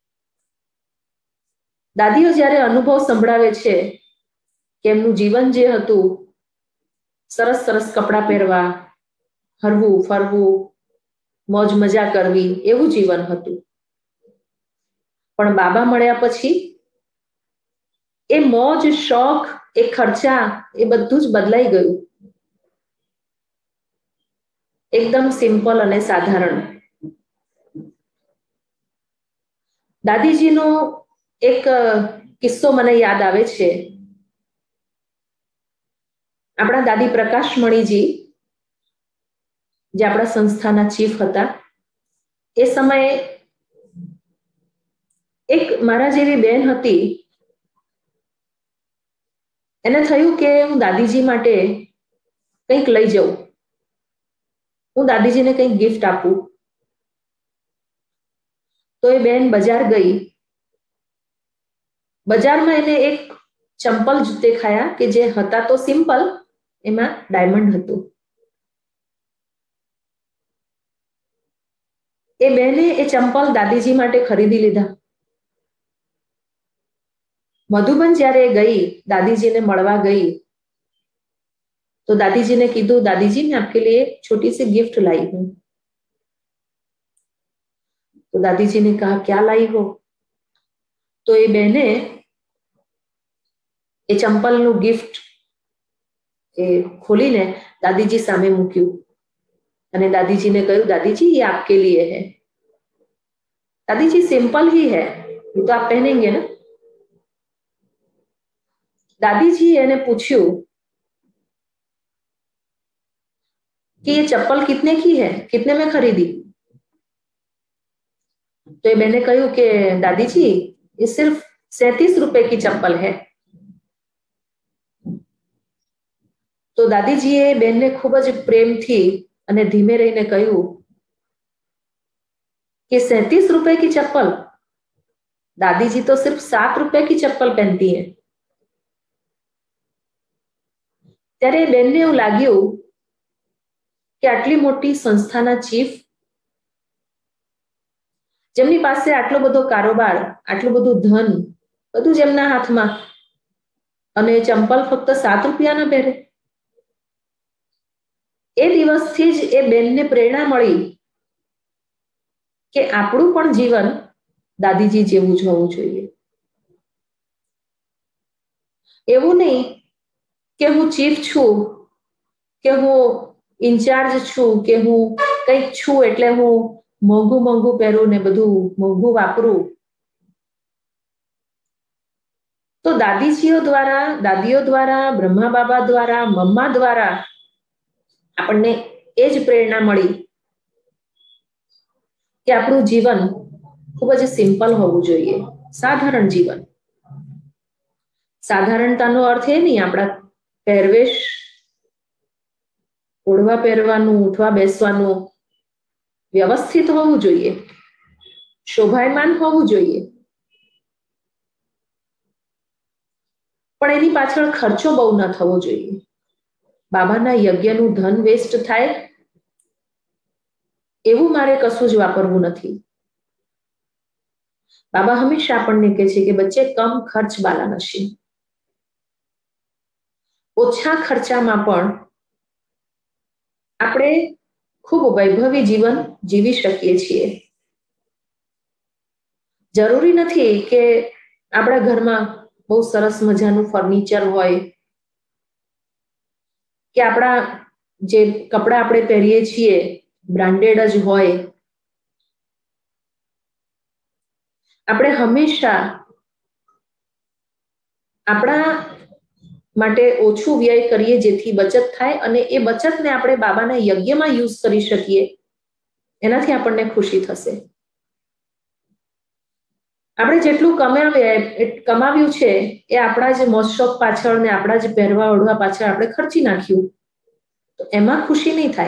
દાદીઓ જ્યારે અનુભવ સંભળાવે છે કે એમનું જીવન જે હતું, સરસ સરસ કપડાં પહેરવા, હરવું ફરવું, મોજ મજા કરવી, એવું જીવન હતું. પણ બાબા મળ્યા પછી એ મોજ શોખ, એ ખર્ચા, એ બધું જ બદલાઈ ગયું. એકદમ સિમ્પલ અને સાધારણ. દાદીજીનો એક કિસ્સો મને યાદ આવે છે. આપણા દાદી પ્રકાશમણીજી, જે આપણા સંસ્થાના ચીફ હતા, એ સમયે એક મારા જેવી બેન હતી, એને થયું કે હું દાદીજી માટે કંઈક લઈ જાઉં, હું દાદીજીને કંઈક ગિફ્ટ આપું. તો એ બેન બજાર ગઈ. બજારમાં એને એક ચંપલ દેખાયા કે જે હતા તો સિમ્પલ, એમાં ડાયમંડ હતું. એ બહેને એ ચંપલ દાદીજી માટે ખરીદી લીધા. મધુબન જ્યારે ગઈ, દાદીજીને મળવા ગઈ, तो दादीजी ने कीधु, दादीजी मैं आपके लिए छोटी सी गिफ्ट लाई हूं. तो दादीजी ने कहा क्या लाई हो? तो ये बहने ये चंपलનું गिफ्ट એ ખોલીને દાદીજી સામે મૂક્યું અને દાદીજીને કહ્યું, दादीजी ये आपके लिए है. दादीजी सिंपल ही है, ये तो आप पहनेंगे ना. दादीजी એને પૂછ્યું कि ये चप्पल कितने की है, कितने में खरीदी? तो ये मैंने कहूं कि दादीजी ये सिर्फ 37 रुपए की चप्पल है. तो दादीजीए બેનને ખૂબ જ પ્રેમથી અને ધીમે રહીને કહ્યું कि 37 रुपए की चप्पल? दादीजी तो सिर्फ 7 रुपए की चप्पल पहनती है. ત્યારે બેનને એવું લાગ્યું કે આટલી મોટી સંસ્થાના ચીફ, જેમની પાસે આટલો બધો કારોબાર, આટલું બધું ધન, બધું જેમના હાથમાં, અને ચંપલ ફક્ત 7 રૂપિયાના પહેરે. એ દિવસથી જ એ બેનને પ્રેરણા મળી કે આપણું પણ જીવન દાદીજી જેવું જ હોવું જોઈએ. એવું નહીં કે હું ચીફ છું, કે હું ઇન્ચાર્જ છું, કે હું કંઈક છું એટલે હું મોંઘું મોંઘું પહેરું ને બધું મોંઘું વાપરું. તો દાદીઓ દ્વારા, બ્રહ્મા બાબા દ્વારા, મમ્મા દ્વારા આપણને એ જ પ્રેરણા મળી કે આપણું જીવન ખૂબ જ સિમ્પલ હોવું જોઈએ, સાધારણ જીવન. સાધારણતાનો અર્થ એ નહીં આપણા પહેરવેશ, ઓઢવા પહેરવાનું, ઉઠવા બેસવાનું વ્યવસ્થિત હોવું જોઈએ, શોભાયમાન હોવું જોઈએ, પણ એની પાછળ ખર્ચો બહુ ન થવો જોઈએ. બાબાના યજ્ઞનું ધન વેસ્ટ થાય એવું મારે કશું જ વાપરવું નથી. બાબા હંમેશા આપણને કહે છે કે બચ્ચે કમ ખર્ચ વાલા નશીબ. ઓછા ખર્ચામાં પણ આપણે ખૂબ વૈભવી જીવન જીવી શકીએ છીએ. જરૂરી નથી કે આપણા ઘરમાં બહુ સરસ મજાનું ફર્નિચર હોય, કે આપણા જે કપડા આપણે પહેરીએ છીએ બ્રાન્ડેડ જ હોય. આપણે હંમેશા આપણા માટે ઓછું વ્યય કરીએ જેથી બચત થાય, અને એ બચતને આપણે બાબાના યજ્ઞમાં યુઝ કરી શકીએ, એનાથી આપણને ખુશી થશે. આપણે જેટલું કમાવ્યું છે એ આપણા જ મોજ શોખ પાછળ ને આપણા જ પહેરવા ઓઢવા પાછળ આપણે ખર્ચી નાખ્યું, તો એમાં ખુશી નહીં થાય.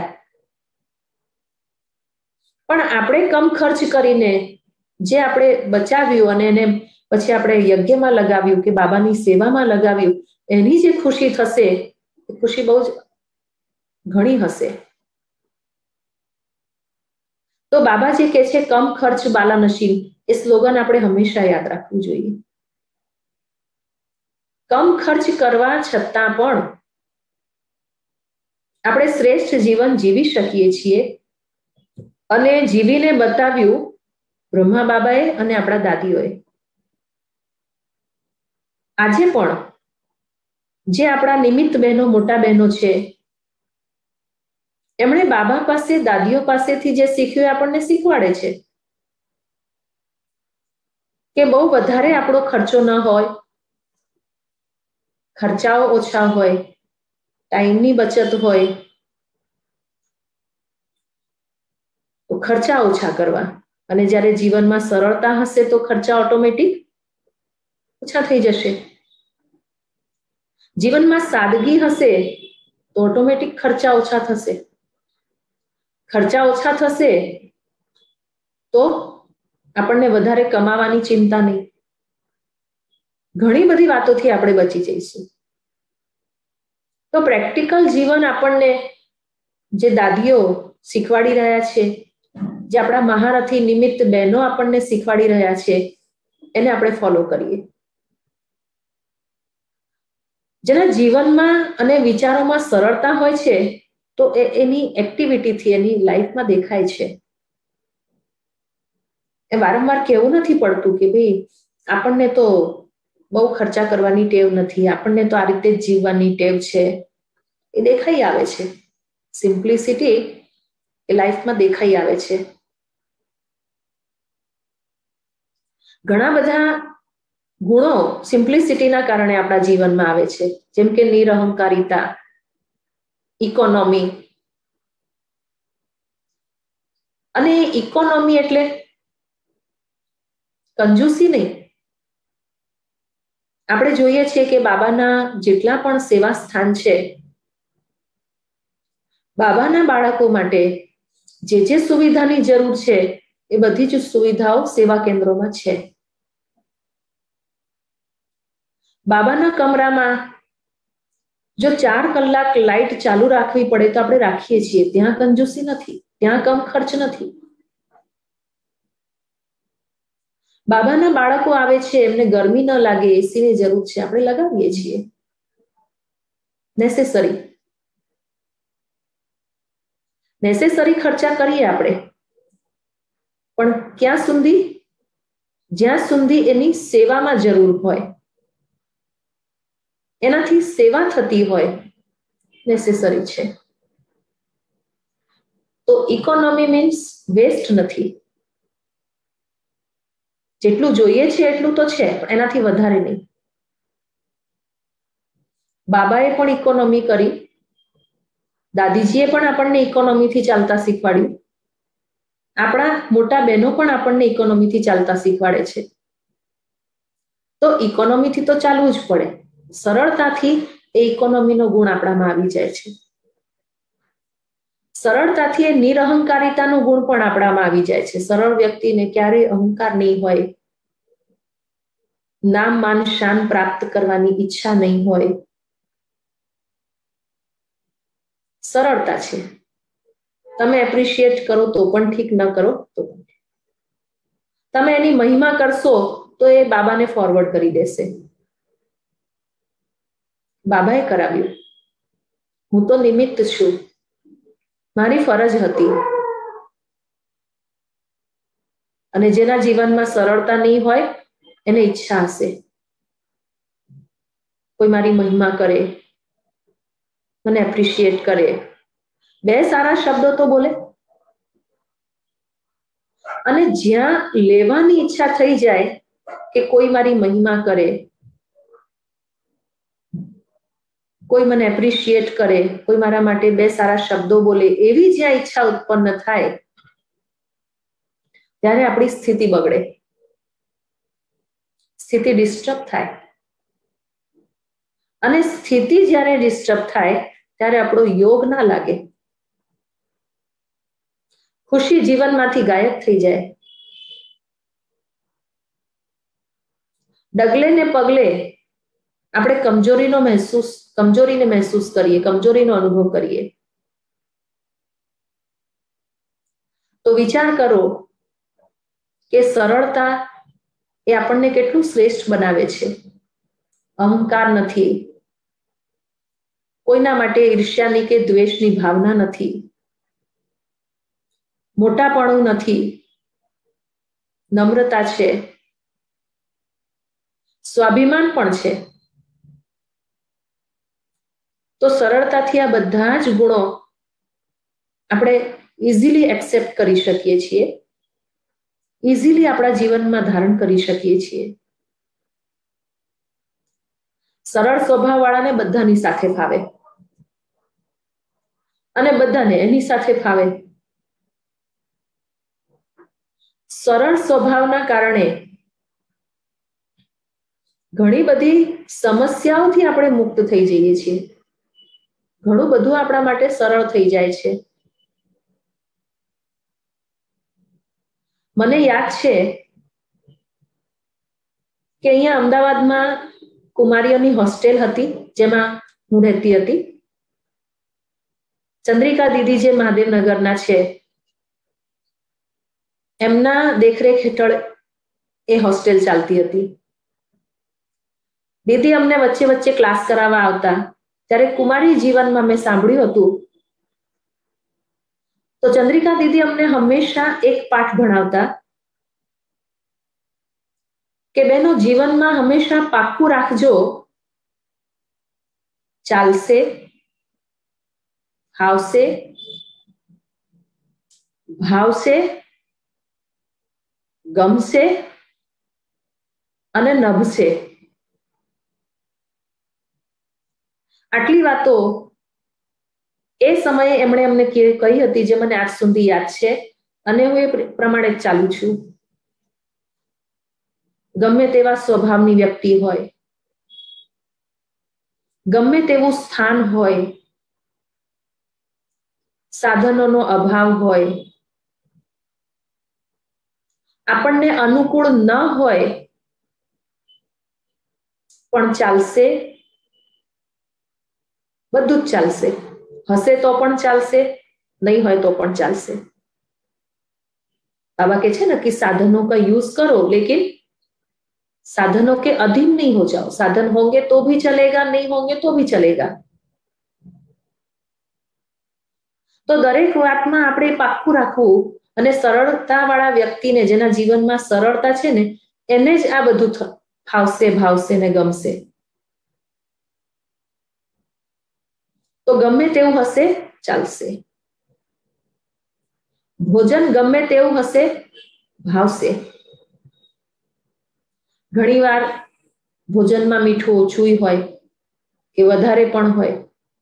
પણ આપણે કમ ખર્ચ કરીને જે આપણે બચાવ્યું અને એને પછી આપણે યજ્ઞમાં લગાવ્યું કે બાબાની સેવામાં લગાવ્યું, એની જે ખુશી થશે એ ખુશી બહુ જ ઘણી હશે. તો બાબા જે કહે છે કમ ખર્ચ વાલા નસીબ, એ સ્લોગન આપણે હંમેશા યાદ રાખવું જોઈએ. કમ ખર્ચ કરવા છતાં પણ આપણે શ્રેષ્ઠ જીવન જીવી શકીએ છીએ, અને જીવીને બતાવ્યું બ્રહ્મા બાબાએ અને આપણા દાદીઓએ. આજે પણ જે આપણા નિમિત્ત બહેનો, મોટા બહેનો છે, એમણે બાબા પાસે, દાદીઓ પાસેથી જે શીખ્યું આપણને શીખવાડે છે કે બહુ વધારે આપણો ખર્ચો ન હોય, ખર્ચાઓ ઓછા હોય, ટાઈમની બચત હોય, તો ખર્ચા ઓછા કરવા. અને જ્યારે જીવનમાં સરળતા હશે તો ખર્ચા ઓટોમેટિક ઓછા થઈ જશે. જીવનમાં સાદગી હશે તો ઓટોમેટિક ખર્ચા ઓછા થશે. ખર્ચા ઓછા થશે તો આપણને વધારે કમાવાની ચિંતા નહીં. ઘણી બધી વાતોથી આપણે બચી જઈશું. તો પ્રેક્ટિકલ જીવન આપણને જે દાદીઓ શીખવાડી રહ્યા છે જે આપણા મહારથી નિમિત્ત બહેનો આપણને શીખવાડી રહ્યા છે એને આપણે ફોલો કરીએ. જેના જીવનમાં અને વિચારોમાં સરળતા હોય છે તો એની એક્ટિવિટીથી એની લાઈફમાં દેખાય છે. એ વારંવાર કહેવું નથી પડતું કે ભાઈ આપણને તો બહુ ખર્ચા કરવાની ટેવ નથી, આપણને તો આ રીતે જ જીવવાની ટેવ છે. એ દેખાઈ આવે છે. સિમ્પ્લિસિટી એ લાઈફમાં દેખાઈ આવે છે. ઘણા બધા ગુણો સિમ્પ્લિસિટીના કારણે આપણા જીવનમાં આવે છે, જેમ કે નિરહંકારિતા, ઇકોનોમી. અને ઇકોનોમી એટલે કંજૂસી નહીં. આપણે જોઈએ છીએ કે બાબાના જેટલા પણ સેવા સ્થાન છે, બાબાના બાળકો માટે જે સુવિધાની જરૂર છે એ બધી જ સુવિધાઓ સેવા કેન્દ્રોમાં છે. બાબાના કમરામાં જો 4 કલાક લાઈટ ચાલુ રાખવી પડે તો આપણે રાખીએ છીએ. ત્યાં કંજૂસી નથી, ત્યાં કમ ખર્ચ નથી. બાબાના બાળકો આવે છે, એમને ગરમી ન લાગે, એસીની જરૂર છે, આપણે લગાવીએ છીએ. નેસેસરી ખર્ચા કરીએ આપણે, પણ ક્યાં સુધી? જ્યાં સુધી એની સેવામાં જરૂર હોય, એનાથી સેવા થતી હોય, નેસેસરી છે. તો ઇકોનોમી મીન્સ વેસ્ટ નથી. જેટલું જોઈએ છે એટલું તો છે, પણ એનાથી વધારે નહીં. બાબાએ પણ ઇકોનોમી કરી, દાદીજીએ પણ આપણને ઇકોનોમીથી ચાલતા શીખવાડ્યું, આપણા મોટા બહેનો પણ આપણને ઇકોનોમીથી ચાલતા શીખવાડે છે. તો ઇકોનોમીથી તો ચાલવું જ પડે. સરળતાથી એ ઇકોનોમીનો ગુણ આપણામાં આવી જાય છે. સરળતાથી એ નિરહંકારિતાનો ગુણ પણ આપણામાં આવી જાય છે. સરળ વ્યક્તિને ક્યારેય અહંકાર નહીં હોય, નામ માન શાન પ્રાપ્ત કરવાની ઈચ્છા નહીં હોય. સરળતા છે. તમે એપ્રિશિએટ કરો તો પણ ઠીક, ન કરો તો પણ. તમે એની મહિમા કરશો તો એ બાબાને ફોરવર્ડ કરી દેશે. બાબાએ કરાવ્યું, હું તો નિમિત્ત છું, મારી ફરજ હતી. અને જેના જીવનમાં સરળતા નહીં હોય એને ઈચ્છા હશે કોઈ મારી મહિમા કરે, મને એપ્રિશિએટ કરે, 2 સારા શબ્દો તો બોલે. અને જ્યાં લેવાની ઈચ્છા થઈ જાય કે કોઈ મારી મહિમા કરે, કોઈ મને એપ્રિશિએટ કરે, કોઈ મારા માટે 2 સારા શબ્દો બોલે, એવી જ્યાં ઈચ્છા ઉત્પન્ન થાય ત્યારે આપણી સ્થિતિ બગડે, સ્થિતિ ડિસ્ટર્બ થાય. અને સ્થિતિ જ્યારે ડિસ્ટર્બ થાય ત્યારે આપણો યોગ ના લાગે, ખુશી જીવનમાંથી ગાયબ થઈ જાય. ડગલે ને પગલે આપણે કમજોરીને મહેસૂસ કરીએ, કમજોરીનો અનુભવ કરીએ. તો વિચાર કરો કે સરળતા એ આપણને કેટલું શ્રેષ્ઠ બનાવે છે. અહંકાર નથી, કોઈના માટે ઈર્ષ્યાની કે દ્વેષની ભાવના નથી, મોટાપણું નથી, નમ્રતા છે, સ્વાભિમાન પણ છે. તો સરળતાથી આ બધા જ ગુણો આપણે ઇઝીલી એક્સેપ્ટ કરી શકીએ છીએ, ઇઝીલી આપણા જીવનમાં ધારણ કરી શકીએ છીએ. સરળ સ્વભાવવાળાને બધાની સાથે ફાવે અને બધાને એની સાથે ફાવે. સરળ સ્વભાવના કારણે ઘણી બધી સમસ્યાઓથી આપણે મુક્ત થઈ જઈએ છીએ. ઘણું બધું આપણા માટે સરળ થઈ જાય છે. મને યાદ છે કે અહીંયા અમદાવાદમાં કુમારીઓની હોસ્ટેલ હતી જેમાં હું રહેતી હતી. ચંદ્રિકા દીદી જે મહાદેવનગરના છે એમના દેખરેખ હેઠળ એ હોસ્ટેલ ચાલતી હતી. દીદી અમને વચ્ચે વચ્ચે ક્લાસ કરાવવા આવતા. ત્યારે કુમારી જીવનમાં મેં સાંભળ્યું હતું તો ચંદ્રિકા દીદી અમને હંમેશા એક પાઠ ભણાવતા કે બહેનો, જીવનમાં હંમેશા પાક્કું રાખજો, ચાલશે, ફાવશે, ભાવશે, ગમશે અને નભશે. આટલી વાતો એ સમયે એમણે અમને કહી હતી, જે મને આજ સુધી યાદ છે અને હું એ પ્રમાણે જ ચાલુ છું. ગમે તેવા સ્વભાવની વ્યક્તિ હોય, ગમે તેવું સ્થાન હોય, સાધનોનો અભાવ હોય, આપણને અનુકૂળ ન હોય પણ ચાલશે, બધું જ ચાલશે. હશે તો પણ ચાલશે, નહીં હોય તો પણ ચાલશે. बाबा के छे ना कि साधनों का यूज करो लेकिन साधनों के अधीन नहीं हो जाओ. साधन होंगे तो भी चलेगा, नहीं होंगे तो भी चलेगा. તો દરેક વાતમાં આપણે પાક્કું રાખવું અને સરળતાવાળા વ્યક્તિને, જેના જીવનમાં સરળતા છે ને, એને જ આ બધું ફાવશે, ભાવશે ને ગમશે. તો ગમે તેવું હશે, ચાલશે. ભોજન ગમે તેવું હશે, ભાવશે. ઘણીવાર ભોજનમાં મીઠું ઓછું હોય કે વધારે પણ હોય,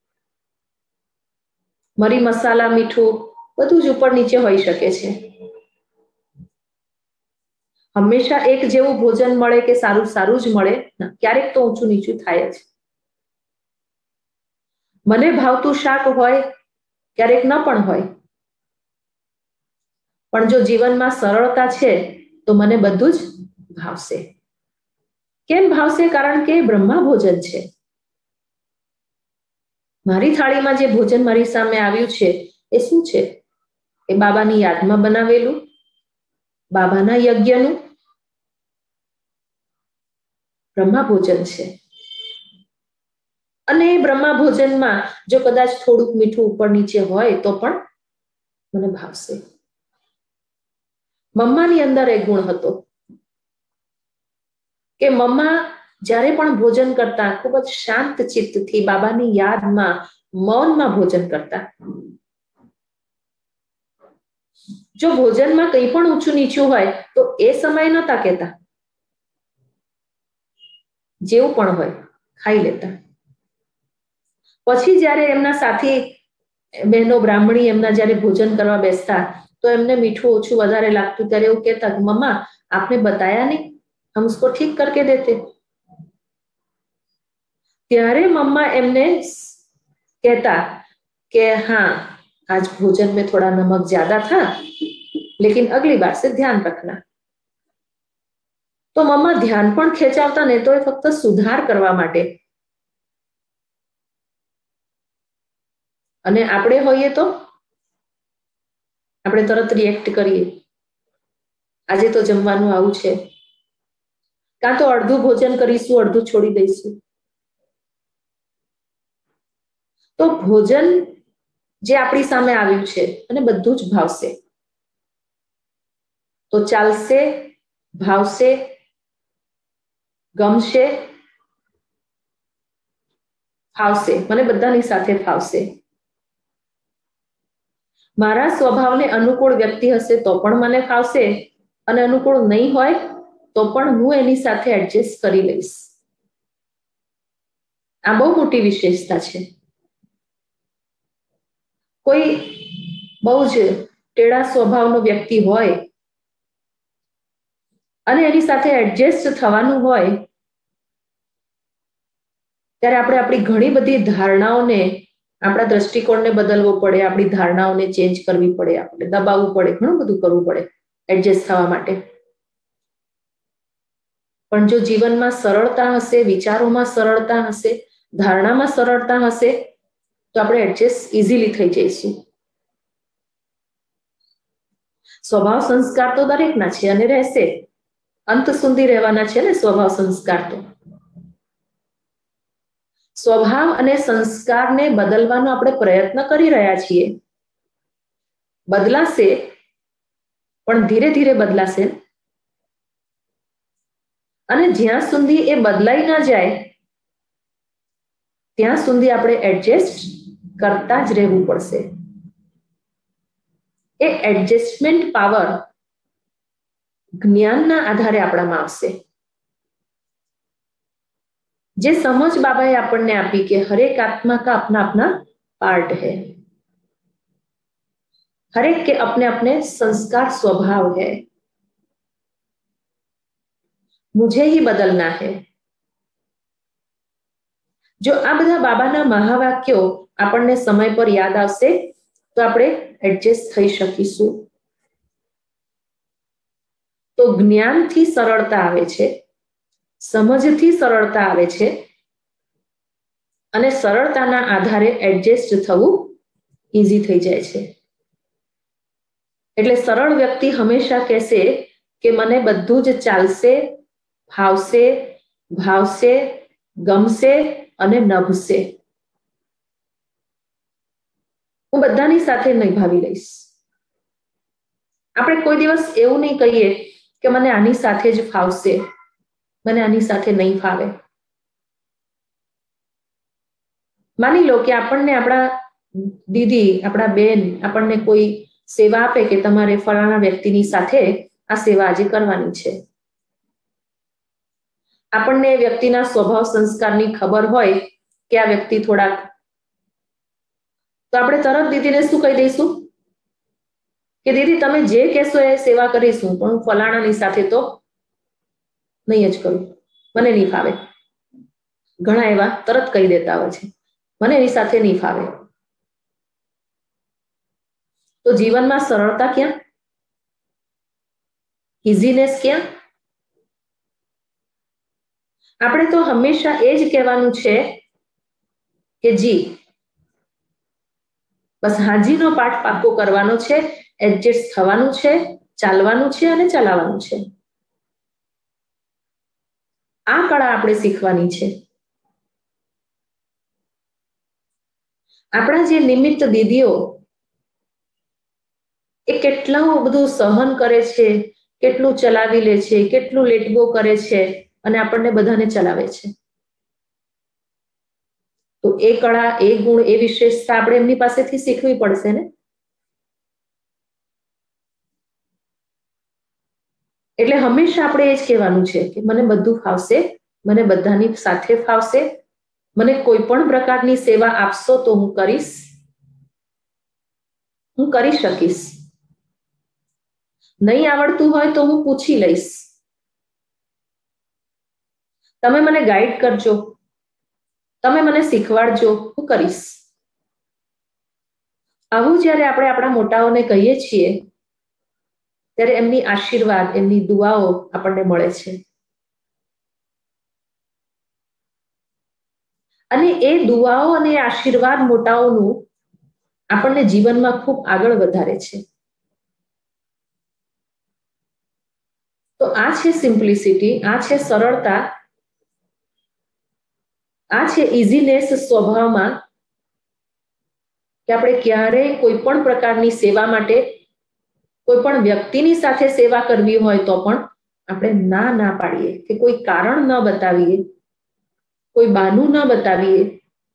મરી મસાલા, મીઠું બધું જ ઉપર નીચે હોઈ શકે છે. હંમેશા એક જેવું ભોજન મળે કે સારું સારું જ મળે, ક્યારેક તો ઊંચું નીચું થાય જ. મને ભાવતું શાક હોય, ક્યારેક ન પણ હોય, પણ જો જીવનમાં સરળતા છે તો મને બધું જ ભાવશે. કેમ ભાવશે? કારણ કે બ્રહ્મા ભોજન છે. મારી થાળીમાં જે ભોજન મારી સામે આવ્યું છે એ શું છે? એ બાબાની યાદમાં બનાવેલું, બાબાના યજ્ઞનું બ્રહ્મા ભોજન છે. અને એ બ્રહ્મા ભોજનમાં જો કદાચ થોડુંક મીઠું ઉપર નીચે હોય તો પણ મને ભાવશે. મમ્માની અંદર એક ગુણ હતો કે મમ્મા જ્યારે પણ ભોજન કરતા ખૂબ જ શાંત ચિત્તથી બાબાની યાદમાં મૌનમાં ભોજન કરતા. જો ભોજનમાં કંઈ પણ ઊંચું નીચું હોય તો એ સમય નતા કહેતા, જેવું પણ હોય ખાઈ લેતા. પછી જ્યારે એમના સાથી બહેનો બ્રાહ્મણી એમના જ્યારે ભોજન કરવા બેસતા તો એમને મીઠું ઓછું વધારે લાગતું ત્યારે એવું કહેતા કે મમ્મા આપને બતાયા નહીં, हम उसको ठीक करके देते. ત્યારે મમ્મા એમને कहता कि हाँ आज भोजन में थोड़ा नमक ज्यादा था लेकिन अगली बार से ध्यान रखना. તો મમ્મા ધ્યાન પણ ખેંચાવતા ને તો એ ફક્ત સુધાર કરવા માટે. અને આપણે હોઈએ તો આપણે તરત રિએક્ટ કરીએ, આજે તો જમવાનું આવું છે, કાં તો અડધું ભોજન કરીશું, અડધું છોડી દઈશું. તો ભોજન જે આપણી સામે આવ્યું છે અને બધું જ ભાવશે, તો ચાલશે, ભાવશે, ગમશે, ફાવશે. મને બધાની સાથે ફાવશે. મારા સ્વભાવને અનુકૂળ વ્યક્તિ હશે તો પણ મને ફાવશે અને અનુકૂળ નહીં હોય તો પણ હું એની સાથે એડજસ્ટ કરી લઈશ. આ બહુ મોટી વિશેષતા છે. કોઈ બહુ જ ટેડા સ્વભાવનો વ્યક્તિ હોય અને એની સાથે એડજસ્ટ થવાનું હોય ત્યારે આપણે આપણી ઘણી બધી ધારણાઓને, આપણા દ્રષ્ટિકોણને બદલવો પડે, આપણી ધારણાઓને ચેન્જ કરવી પડે, આપણે દબાવવું પડે, ઘણું બધું કરવું પડે એડજસ્ટ થવા માટે. પણ જો જીવનમાં સરળતા હશે, વિચારોમાં સરળતા હશે, ધારણામાં સરળતા હશે તો આપણે એડજસ્ટ ઇઝીલી થઈ જઈશું. સ્વભાવ સંસ્કાર તો દરેકના છે અને રહેશે, અંત સુધી રહેવાના છે ને સ્વભાવ સંસ્કાર તો. સ્વભાવ અને સંસ્કારને બદલવાનો આપણે પ્રયત્ન કરી રહ્યા છીએ. બદલાશે, પણ ધીરે ધીરે બદલાશે. અને જ્યાં સુધી એ બદલાઈ ના જાય ત્યાં સુધી આપણે એડજસ્ટ કરતા જ રહેવું પડશે. એ એડજસ્ટમેન્ટ પાવર જ્ઞાનના આધારે આપણામાં આવશે. જે સમજ બાબાએ આપણને આપી કે હરેક आत्मा का अपना अपना पार्ट है, हरेक के अपने अपने संस्कार स्वभाव है, मुझे ही बदलना है. જો આ બધા બાબાના મહાવાક્યો આપણને સમય પર યાદ આવશે તો આપણે એડજસ્ટ થઈ શકીશું. તો જ્ઞાનથી સરળતા આવે છે, સમજથી સરળતા આવે છે, અને સરળતાના આધારે એડજસ્ટ થવું ઈઝી થઈ જાય છે. એટલે સરળ વ્યક્તિ હંમેશા કહેશે કે મને બધું જ ચાલશે, ફાવશે, ભાવશે, ગમશે અને નભશે. હું બધાની સાથે નિભાવી લઈશ. આપણે કોઈ દિવસ એવું નહીં કહીએ કે મને આની સાથે જ ફાવશે, મને આની સાથે નહીં ફાવે. માની લો કે આપણને આપણા દીદી, આપણા બેન આપણને કોઈ સેવા આપે કે તમારે ફલાણા વ્યક્તિની સાથે આ સેવા આજે કરવાની છે. આપણને વ્યક્તિના સ્વભાવ સંસ્કારની ખબર હોય કે આ વ્યક્તિ થોડાક, તો આપણે તરત દીદીને શું કહી દઈશું કે દીદી તમે જે કહેશો એ સેવા કરીશું, પણ હું ફલાણાની સાથે તો નહીં જ કરું, મને નહીં ફાવે. ઘણા એવા તરત કહી દેતા હોય છે, મને એની સાથે નહીં ફાવે. તો જીવનમાં સરળતા ક્યાં, ઇઝીનેસ ક્યાં? આપણે તો હંમેશા એ જ કહેવાનું છે કે જી, બસ હાજીનો પાઠ પાક્કો કરવાનો છે, એડજસ્ટ થવાનું છે, ચાલવાનું છે અને ચલાવવાનું છે. આ કળા આપણે શીખવાની છે. આપણા જે નિમિત્ત દીદીઓ એ કેટલું બધું સહન કરે છે, કેટલું ચલાવી લે છે, કેટલું લેટ ગો કરે છે અને આપણને બધાને ચલાવે છે. તો એ કળા, એ ગુણ, એ વિશેષતા આપણે એમની પાસેથી શીખવી પડશે ને. એટલે હંમેશા આપણે એ જ કહેવાનું છે કે મને બધું ફાવશે, મને બધાની સાથે ફાવશે, મને કોઈ પણ પ્રકારની સેવા આપશો તો હું કરીશ, હું કરી શકીશ. નહીં આવડતું હોય તો હું પૂછી લઈશ, તમે મને ગાઈડ કરજો, તમે મને શીખવાડજો, હું કરીશ. આવું જ્યારે આપણે આપણા મોટાઓને કહીએ છીએ ત્યારે એમની આશીર્વાદ, એમની દુઆઓ આપણને મળે છે. અને એ દુઆઓ અને આશીર્વાદ મોટાઓનું આપણને જીવનમાં ખૂબ આગળ વધારે છે. તો આ છે સિમ્પ્લિસિટી, આ છે સરળતા, આ છે ઇઝીનેસ સ્વભાવમાં, કે આપણે ક્યારેય કોઈ પણ પ્રકારની સેવા માટે કોઈ પણ વ્યક્તિની સાથે સેવા કરવી હોય તો પણ આપણે ના પાડીએ, કે કોઈ કારણ ન બતાવીએ, કોઈ બહાનું ન બતાવીએ,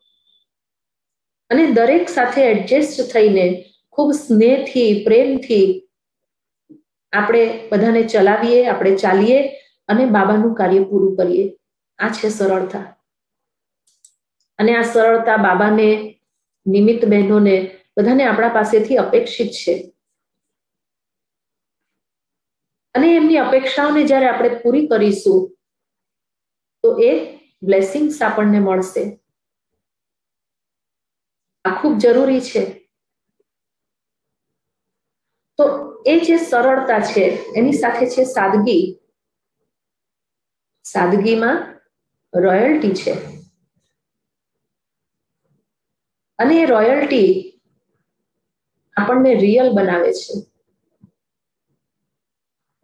અને દરેક સાથે એડજસ્ટ થઈને ખૂબ સ્નેહથી, પ્રેમથી આપણે બધાને ચલાવીએ, આપણે ચાલીએ અને બાબાનું કાર્ય પૂરું કરીએ. આ છે સરળતા. અને આ સરળતા બાબાને, નિમિત્ત બહેનોને, બધાને આપણા પાસેથી અપેક્ષિત છે. અને એમની અપેક્ષાઓને જ્યારે આપણે પૂરી કરીશું તો એ બ્લેસિંગ્સ આપણને મળશે. આ ખૂબ જરૂરી છે. તો એ જે સરળતા છે એની સાથે છે સાદગી. સાદગીમાં રોયલ્ટી છે. અને એ રોયલ્ટી આપણને રિયલ બનાવે છે.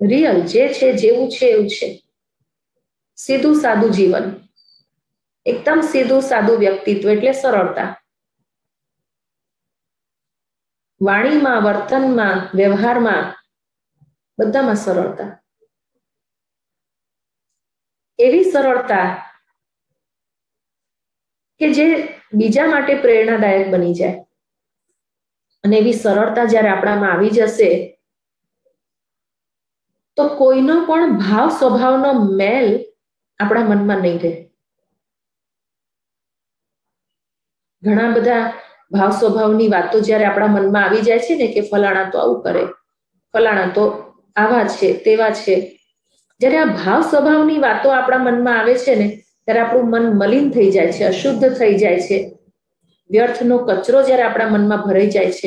રિયલ જે છે જેવું છે એવું છે, સીધું સાદું જીવન, એકદમ સીધું સાદું વ્યક્તિત્વ એટલે સરળતા. વાણીમાં, વર્તનમાં, વ્યવહારમાં બધામાં સરળતા. એવી સરળતા કે જે બીજા માટે પ્રેરણાદાયક બની જાય. અને એવી સરળતા જ્યારે આપણામાં આવી જશે તો કોઈનો પણ ભાવ સ્વભાવનો મેલ આપણા મનમાં નહીં રહે. ઘણા બધા ભાવ સ્વભાવની વાતો જ્યારે આપણા મનમાં આવી જાય છે ને કે ફલાણા તો આવું કરે, ફલાણા તો આવા છે, તેવા છે, જ્યારે આ ભાવ સ્વભાવની વાતો આપણા મનમાં આવે છે ને ત્યારે આપણું મન મલિન થઈ જાય છે, અશુદ્ધ થઈ જાય છે. વ્યર્થનો કચરો જ્યારે આપણા મનમાં ભરાઈ જાય છે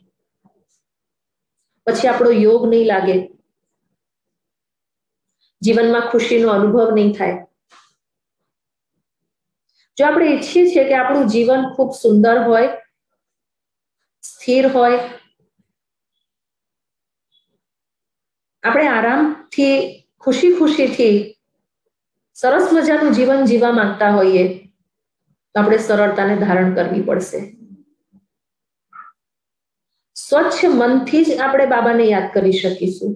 પછી આપણો યોગ નહીં લાગે, જીવનમાં ખુશીનો અનુભવ નહીં થાય. જો આપણે ઈચ્છીએ છીએ કે આપણું જીવન ખૂબ સુંદર હોય, સ્થિર હોય, આપણે આરામથી ખુશી ખુશીથી સરસ મજાનું જીવન જીવવા માંગતા હોઈએ તો આપણે સરળતાને ધારણ કરવી પડશે. સ્વચ્છ મનથી જ આપણે બાબાને યાદ કરી શકીશું.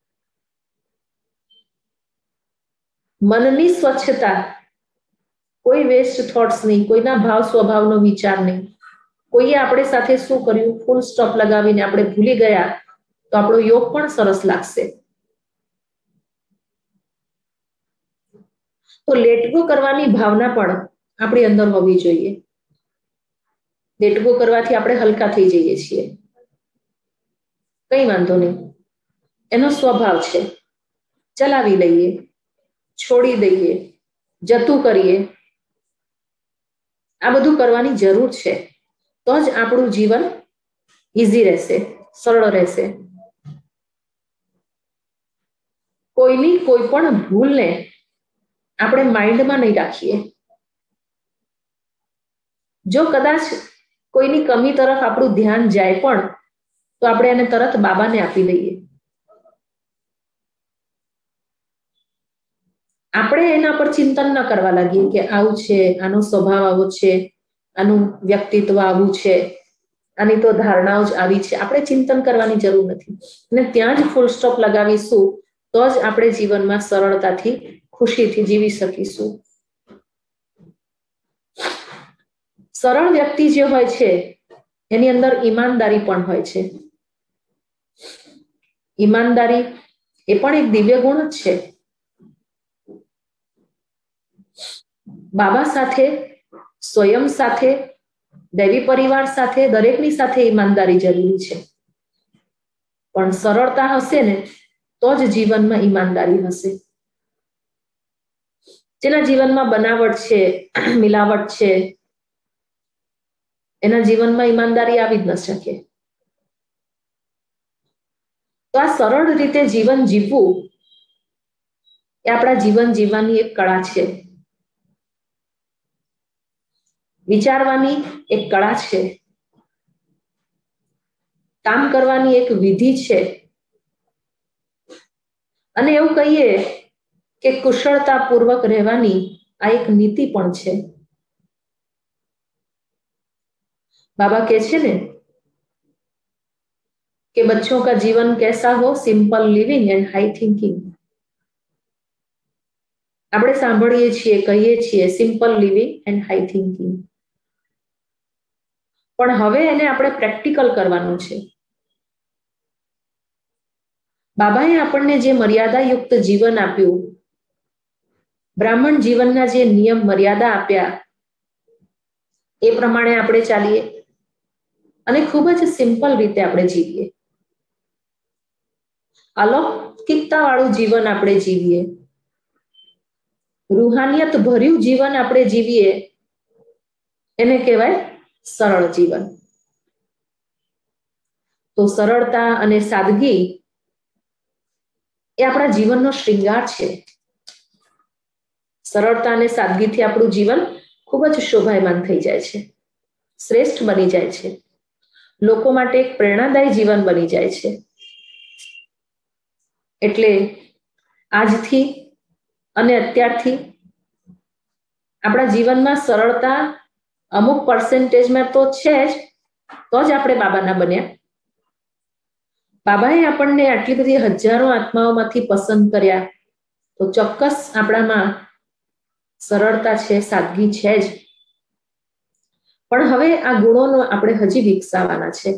મનની સ્વચ્છતા, કોઈ વેસ્ટ થોટ્સ નહીં, કોઈના ભાવ સ્વભાવનો વિચાર નહીં, કોઈએ આપણે સાથે શું કર્યું ફૂલ સ્ટોપ લગાવીને આપણે ભૂલી ગયા તો આપણો યોગ પણ સરસ લાગશે. તો લેટગો કરવાની ભાવના પણ આપણી અંદર હોવી જોઈએ. લેટગો કરવાથી આપણે હલકા થઈ જઈએ છીએ, કઈ વાંધો નહીં, એનો સ્વભાવ છે, ચલાવી લઈએ, છોડી દઈએ, જતું કરીએ. આ બધું કરવાની જરૂર છે તો જ આપણું જીવન ઈઝી રહેશે, સરળ રહેશે. કોઈની કોઈ પણ ભૂલને આપણે માઇન્ડમાં નહીં રાખીએ. જો કદાચ કોઈની કમી તરફ આપણું ધ્યાન જાય પણ તો આપણે એને તરત બાબાને આપી દઈએ. આપણે એના પર ચિંતન ન કરવા લાગીએ કે આવું છે, આનો સ્વભાવ આવો છે, આનું વ્યક્તિત્વ આવું છે, આની તો ધારણાઓ જ આવી છે. આપણે ચિંતન કરવાની જરૂર નથી અને ત્યાં જ ફૂલ સ્ટોપ લગાવીશું તો જ આપણે જીવનમાં સરળતાથી ખુશીથી જીવી શકીશું. સરળ વ્યક્તિ જે હોય છે એની અંદર ઈમાનદારી પણ હોય છે. ઈમાનદારી એ પણ એક દિવ્ય ગુણ જ છે. બાબા સાથે, સ્વયં સાથે, દૈવી પરિવાર સાથે, દરેકની સાથે ઈમાનદારી જરૂરી છે. પણ સરળતા હશે ને તો જ જીવનમાં ઈમાનદારી હશે. જેના જીવનમાં બનાવટ છે, મિલાવટ છે, એના જીવનમાં ઈમાનદારી આવી જ ન શકે. તો આ સરળ રીતે જીવન જીવવું એ આપણા જીવન જીવવાની એક કળા છે. વિચારવાની એક કળા છે, કામ કરવાની એક વિધિ છે, અને એવું કહીએ કે કુશળતાપૂર્વક રહેવાની આ એક નીતિ પણ છે. बाबा कहे छे ने कि बच्चों का जीवन कैसा हो, simple living and high thinking. આપણે સાંભળીએ છીએ, કહીએ છીએ simple living and high thinking, પણ હવે એને આપણે પ્રેક્ટિકલ કરવાનું છે. બાબાએ આપણને જે મર્યાદાયુક્ત જીવન આપ્યું, બ્રાહ્મણ જીવનના જે નિયમ મર્યાદા આપ્યા એ પ્રમાણે આપણે ચાલીએ અને ખૂબ જ સિમ્પલ રીતે આપણે જીવીએ. અલૌકિકતા વાળું જીવન આપણે જીવીએ, રૂહાનિયત ભર્યું જીવન આપણે જીવીએ, એને કહેવાય સરળ જીવન. તો સરળતા અને સાદગી એ આપણા જીવનનો શ્રૃંગાર છે. સરળતા અને સાદગીથી આપણું જીવન ખૂબ જ શોભાયમાન થઈ જાય છે, શ્રેષ્ઠ બની જાય છે, લોકો માટે એક પ્રેરણાદાયી જીવન બની જાય છે. એટલે આજથી અને અત્યારથી આપણા જીવનમાં સરળતા અમુક પર્સન્ટેજમાં તો છે જ, તો જ આપણે બાબાના બન્યા. બાબાએ આપણને આટલી બધી હજારો આત્માઓમાંથી પસંદ કર્યા, તો ચોક્કસ આપણામાં સરળતા છે, સાદગી છે જ. પણ હવે આ ગુણોનો આપણે હજી વિકસાવવાના છે.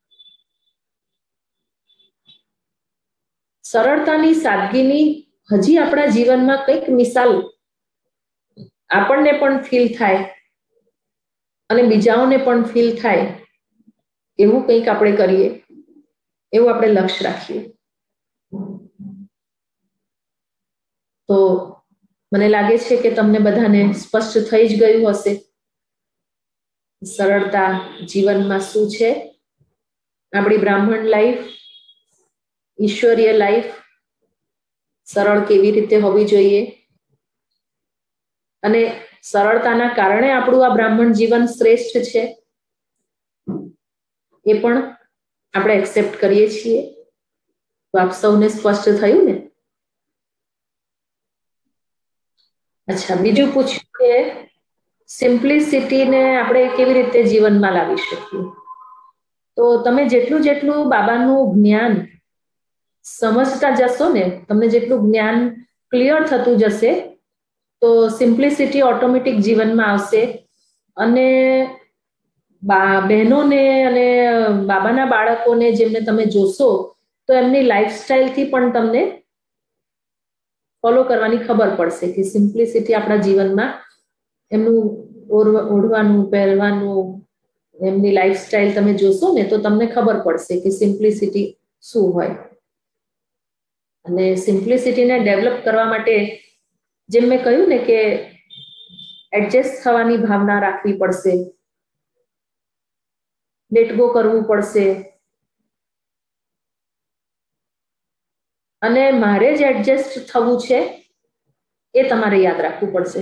સરળતાની, સાદગીની હજી આપણા જીવનમાં કંઈક મિસાલ આપણને પણ ફીલ થાય અને બીજાઓને પણ ફીલ થાય એવું કંઈક આપણે કરીએ, એવું આપણે લક્ષ્ય રાખીએ. તો મને લાગે છે કે તમને બધાને સ્પષ્ટ થઈ જ ગયું હશે સરળતા જીવનમાં શું છે, આપણી બ્રાહ્મણ લાઈફ, ઈશ્વરીય લાઈફ સરળ કેવી રીતે હોવી જોઈએ, અને સરળતાના કારણે આપણું આ બ્રાહ્મણ જીવન શ્રેષ્ઠ છે એ પણ આપણે એક્સેપ્ટ કરીએ છીએ. તો આપ સૌને સ્પષ્ટ થયું ને? અચ્છા, બીજું પૂછ્યું કે સિમ્પ્લિસિટીને આપણે કેવી રીતે જીવનમાં લાવી શકીએ. તો તમે જેટલું જેટલું બાબાનું જ્ઞાન સમજતા જશો ને, તમને જેટલું જ્ઞાન ક્લિયર થતું જશે, તો સિમ્પ્લિસિટી ઓટોમેટિક જીવનમાં આવશે. અને બહેનોને અને બાબાના બાળકોને જેમને તમે જોશો, તો એમની લાઈફસ્ટાઈલથી પણ તમને ફોલો કરવાની ખબર પડશે કે સિમ્પ્લિસિટી આપણા જીવનમાં એમનું ઓઢવાનું, પહેરવાનું, એમની લાઈફસ્ટાઈલ તમે જોશો ને, તો તમને ખબર પડશે કે સિમ્પ્લિસિટી શું હોય. અને સિમ્પ્લિસિટીને ડેવલપ કરવા માટે જેમ મેં કહ્યું ને કે એડજસ્ટ થવાની ભાવના રાખવી પડશે, લેટ ગો કરવું પડશે, અને મારે જ એડજસ્ટ થવું છે એ તમારે યાદ રાખવું પડશે.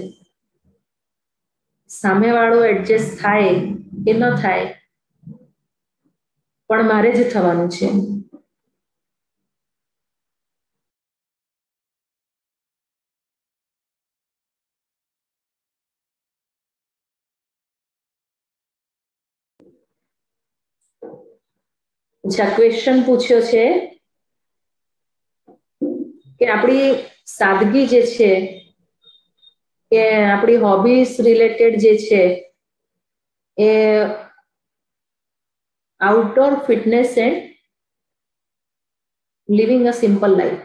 સામેવાળો એડજસ્ટ થાય કે ન થાય, પણ મારે જ થવાનું છે. ક્વેશ્ચન પૂછ્યો છે કે આપણી સાદગી જે છે, કે આપણી હોબીઝ રિલેટેડ જે છે એ outdoor fitness and living a simple life.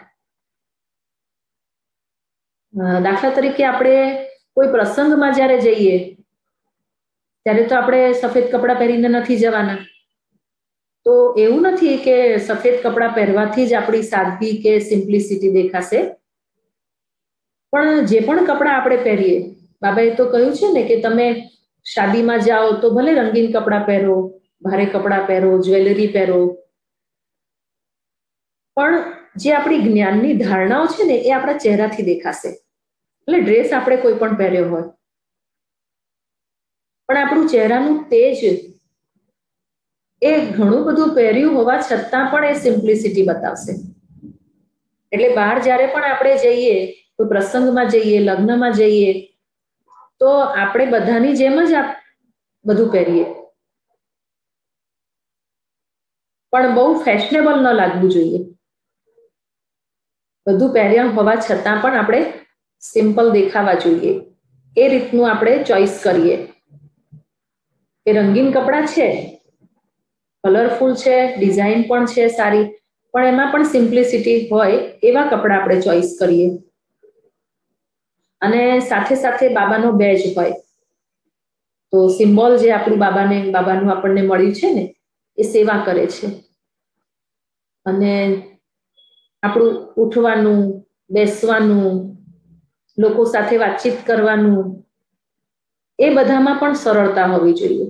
દાખલા તરીકે આપણે કોઈ પ્રસંગમાં જ્યારે જઈએ ત્યારે તો આપણે સફેદ કપડાં પહેરીને નથી જવાના. તો એવું નથી કે સફેદ કપડાં પહેરવાથી જ આપણી સાદગી કે સિમ્પ્લિસિટી દેખાશે. પણ જે પણ કપડાં આપણે પહેરીએ, બાબાએ તો કહ્યું છે ને કે તમે શાદીમાં જાઓ તો ભલે રંગીન કપડાં પહેરો, ભારે કપડાં પહેરો, જ્વેલરી પહેરો, પણ જે આપણી જ્ઞાનની ધારણાઓ છે ને એ આપણા ચહેરાથી દેખાશે. એટલે ડ્રેસ આપણે કોઈ પણ પહેર્યો હોય, પણ આપણું ચહેરાનું તેજ એ ઘણું બધું પહેર્યું હોવા છતાં પણ એ સિમ્પ્લિસિટી બતાવશે. એટલે બહાર જ્યારે પણ આપણે જઈએ, તો પ્રસંગમાં જઈએ, લગ્નમાં જઈએ, તો આપણે બધાની જેમ જ બધું પહેરીએ, પણ બહુ ફેશનેબલ ન લાગવું જોઈએ. બધું પહેર્યા હોવા છતાં પણ આપણે સિમ્પલ દેખાવા જોઈએ. એ રીતનું આપણે ચોઈસ કરીએ કે રંગીન કપડાં છે, કલરફુલ છે, ડિઝાઇન પણ છે સારી, પણ એમાં પણ સિમ્પ્લિસિટી હોય એવા કપડાં આપણે ચોઈસ કરીએ. અને સાથે સાથે બાબાનો બેજ હોય, તો સિમ્બોલ જે આપણું બાબાનું આપણને મળ્યું છે ને, એ સેવા કરે છે. અને આપણું ઉઠવાનું, બેસવાનું, લોકો સાથે વાતચીત કરવાનું, એ બધામાં પણ સરળતા હોવી જોઈએ.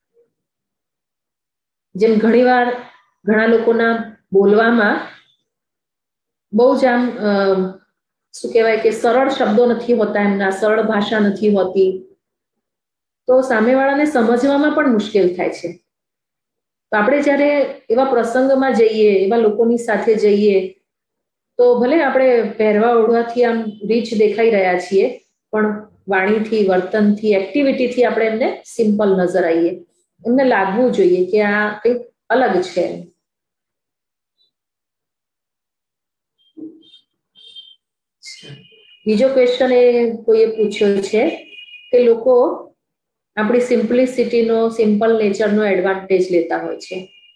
જેમ ઘણીવાર ઘણા લોકોના બોલવામાં બહુ જ આમ શું કહેવાય કે સરળ શબ્દો નથી હોતા, એમના સરળ ભાષા નથી હોતી, તો સામેવાળાને સમજવામાં પણ મુશ્કેલ થાય છે. તો આપણે જ્યારે એવા પ્રસંગમાં જઈએ, એવા લોકોની સાથે જઈએ, તો તો ભલે આપણે પહેરવા ઓઢવાથી આમ રીચ દેખાઈ રહ્યા છીએ, પણ વાણીથી, વર્તનથી, એક્ટિવિટીથી આપણે એમને સિમ્પલ નજર આવીએ, એમને લાગવું જોઈએ કે આ કંઈક અલગ છે. બીજો ક્વેશ્ચન એ કોઈએ પૂછ્યો છે કે લોકો આપણી સિમ્પ્લિસિટીનો, સિમ્પલ નેચરનો એડવાન્ટેજ લેતા હોય છે.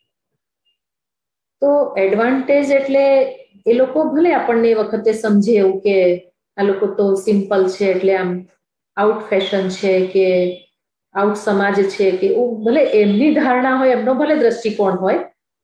તો એડવાન્ટેજ એટલે એ લોકો ભલે આપણને એ વખતે સમજે એવું કે આ લોકો તો સિમ્પલ છે એટલે આમ આઉટ ફેશન છે કે આઉટ સમાજ છે કે ભલે એમની ધારણા હોય, એમનો ભલે દ્રષ્ટિકોણ હોય,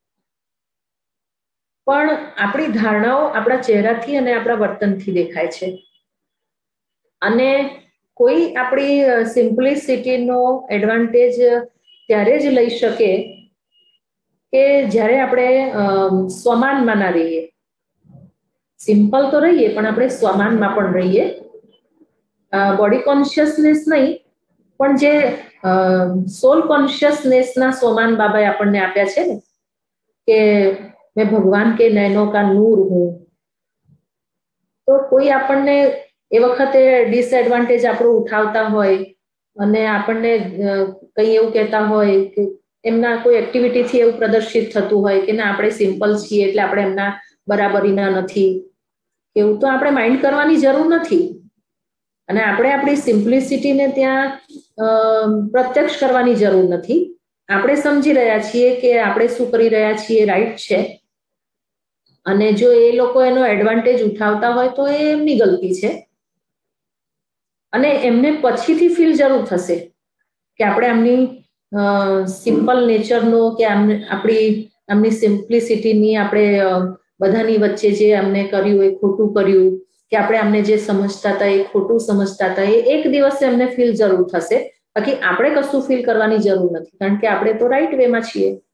પણ આપણી ધારણાઓ આપણા ચહેરાથી અને આપણા વર્તનથી દેખાય છે. અને કોઈ આપણી સિમ્પ્લિસિટીનો એડવાન્ટેજ ત્યારે જ લઈ શકે કે જ્યારે આપણે સ્વમાનમાં ના રહીએ. સિમ્પલ તો રહીએ પણ આપણે સ્વમાનમાં પણ રહીએ. બોડી કોન્શિયસનેસ નહીં, પણ જે સોલ કોન્શિયસનેસના સ્વમાન બાબાએ આપણને આપ્યા છે ને, કે મેં ભગવાન કે નૈનો કા નૂર હું. તો કોઈ આપણને એ વખતે ડિસએડવાન્ટેજ આપણું ઉઠાવતા હોય અને આપણને કંઈ એવું કહેતા હોય કે એમના કોઈ એક્ટિવિટીથી એવું પ્રદર્શિત થતું હોય કે ના આપણે સિમ્પલ છીએ એટલે આપણે એમના બરાબરીના નથી, એવું તો આપણે માઇન્ડ કરવાની જરૂર નથી. અને આપણે આપણી સિમ્પ્લિસિટીને ત્યાં પ્રત્યક્ષ કરવાની જરૂર નથી. આપણે સમજી રહ્યા છીએ કે આપણે શું કરી રહ્યા છીએ રાઈટ છે, અને જો એ લોકો એનો એડવાન્ટેજ ઉઠાવતા હોય તો એ એમની ગલતી છે. અને એમને પછીથી ફીલ જરૂર થશે કે આપણે આમની સિમ્પલ નેચરનો કે આમની સિમ્પ્લિસિટીની આપણે બધાની વચ્ચે જે અમને કર્યું એ ખોટું કર્યું, કે આપણે અમને જે સમજતા હતા એ ખોટું સમજતા હતા, એ એક દિવસે એમને ફીલ જરૂર થશે. બાકી આપણે કશું ફીલ કરવાની જરૂર નથી, કારણ કે આપણે તો રાઈટ વેમાં છીએ.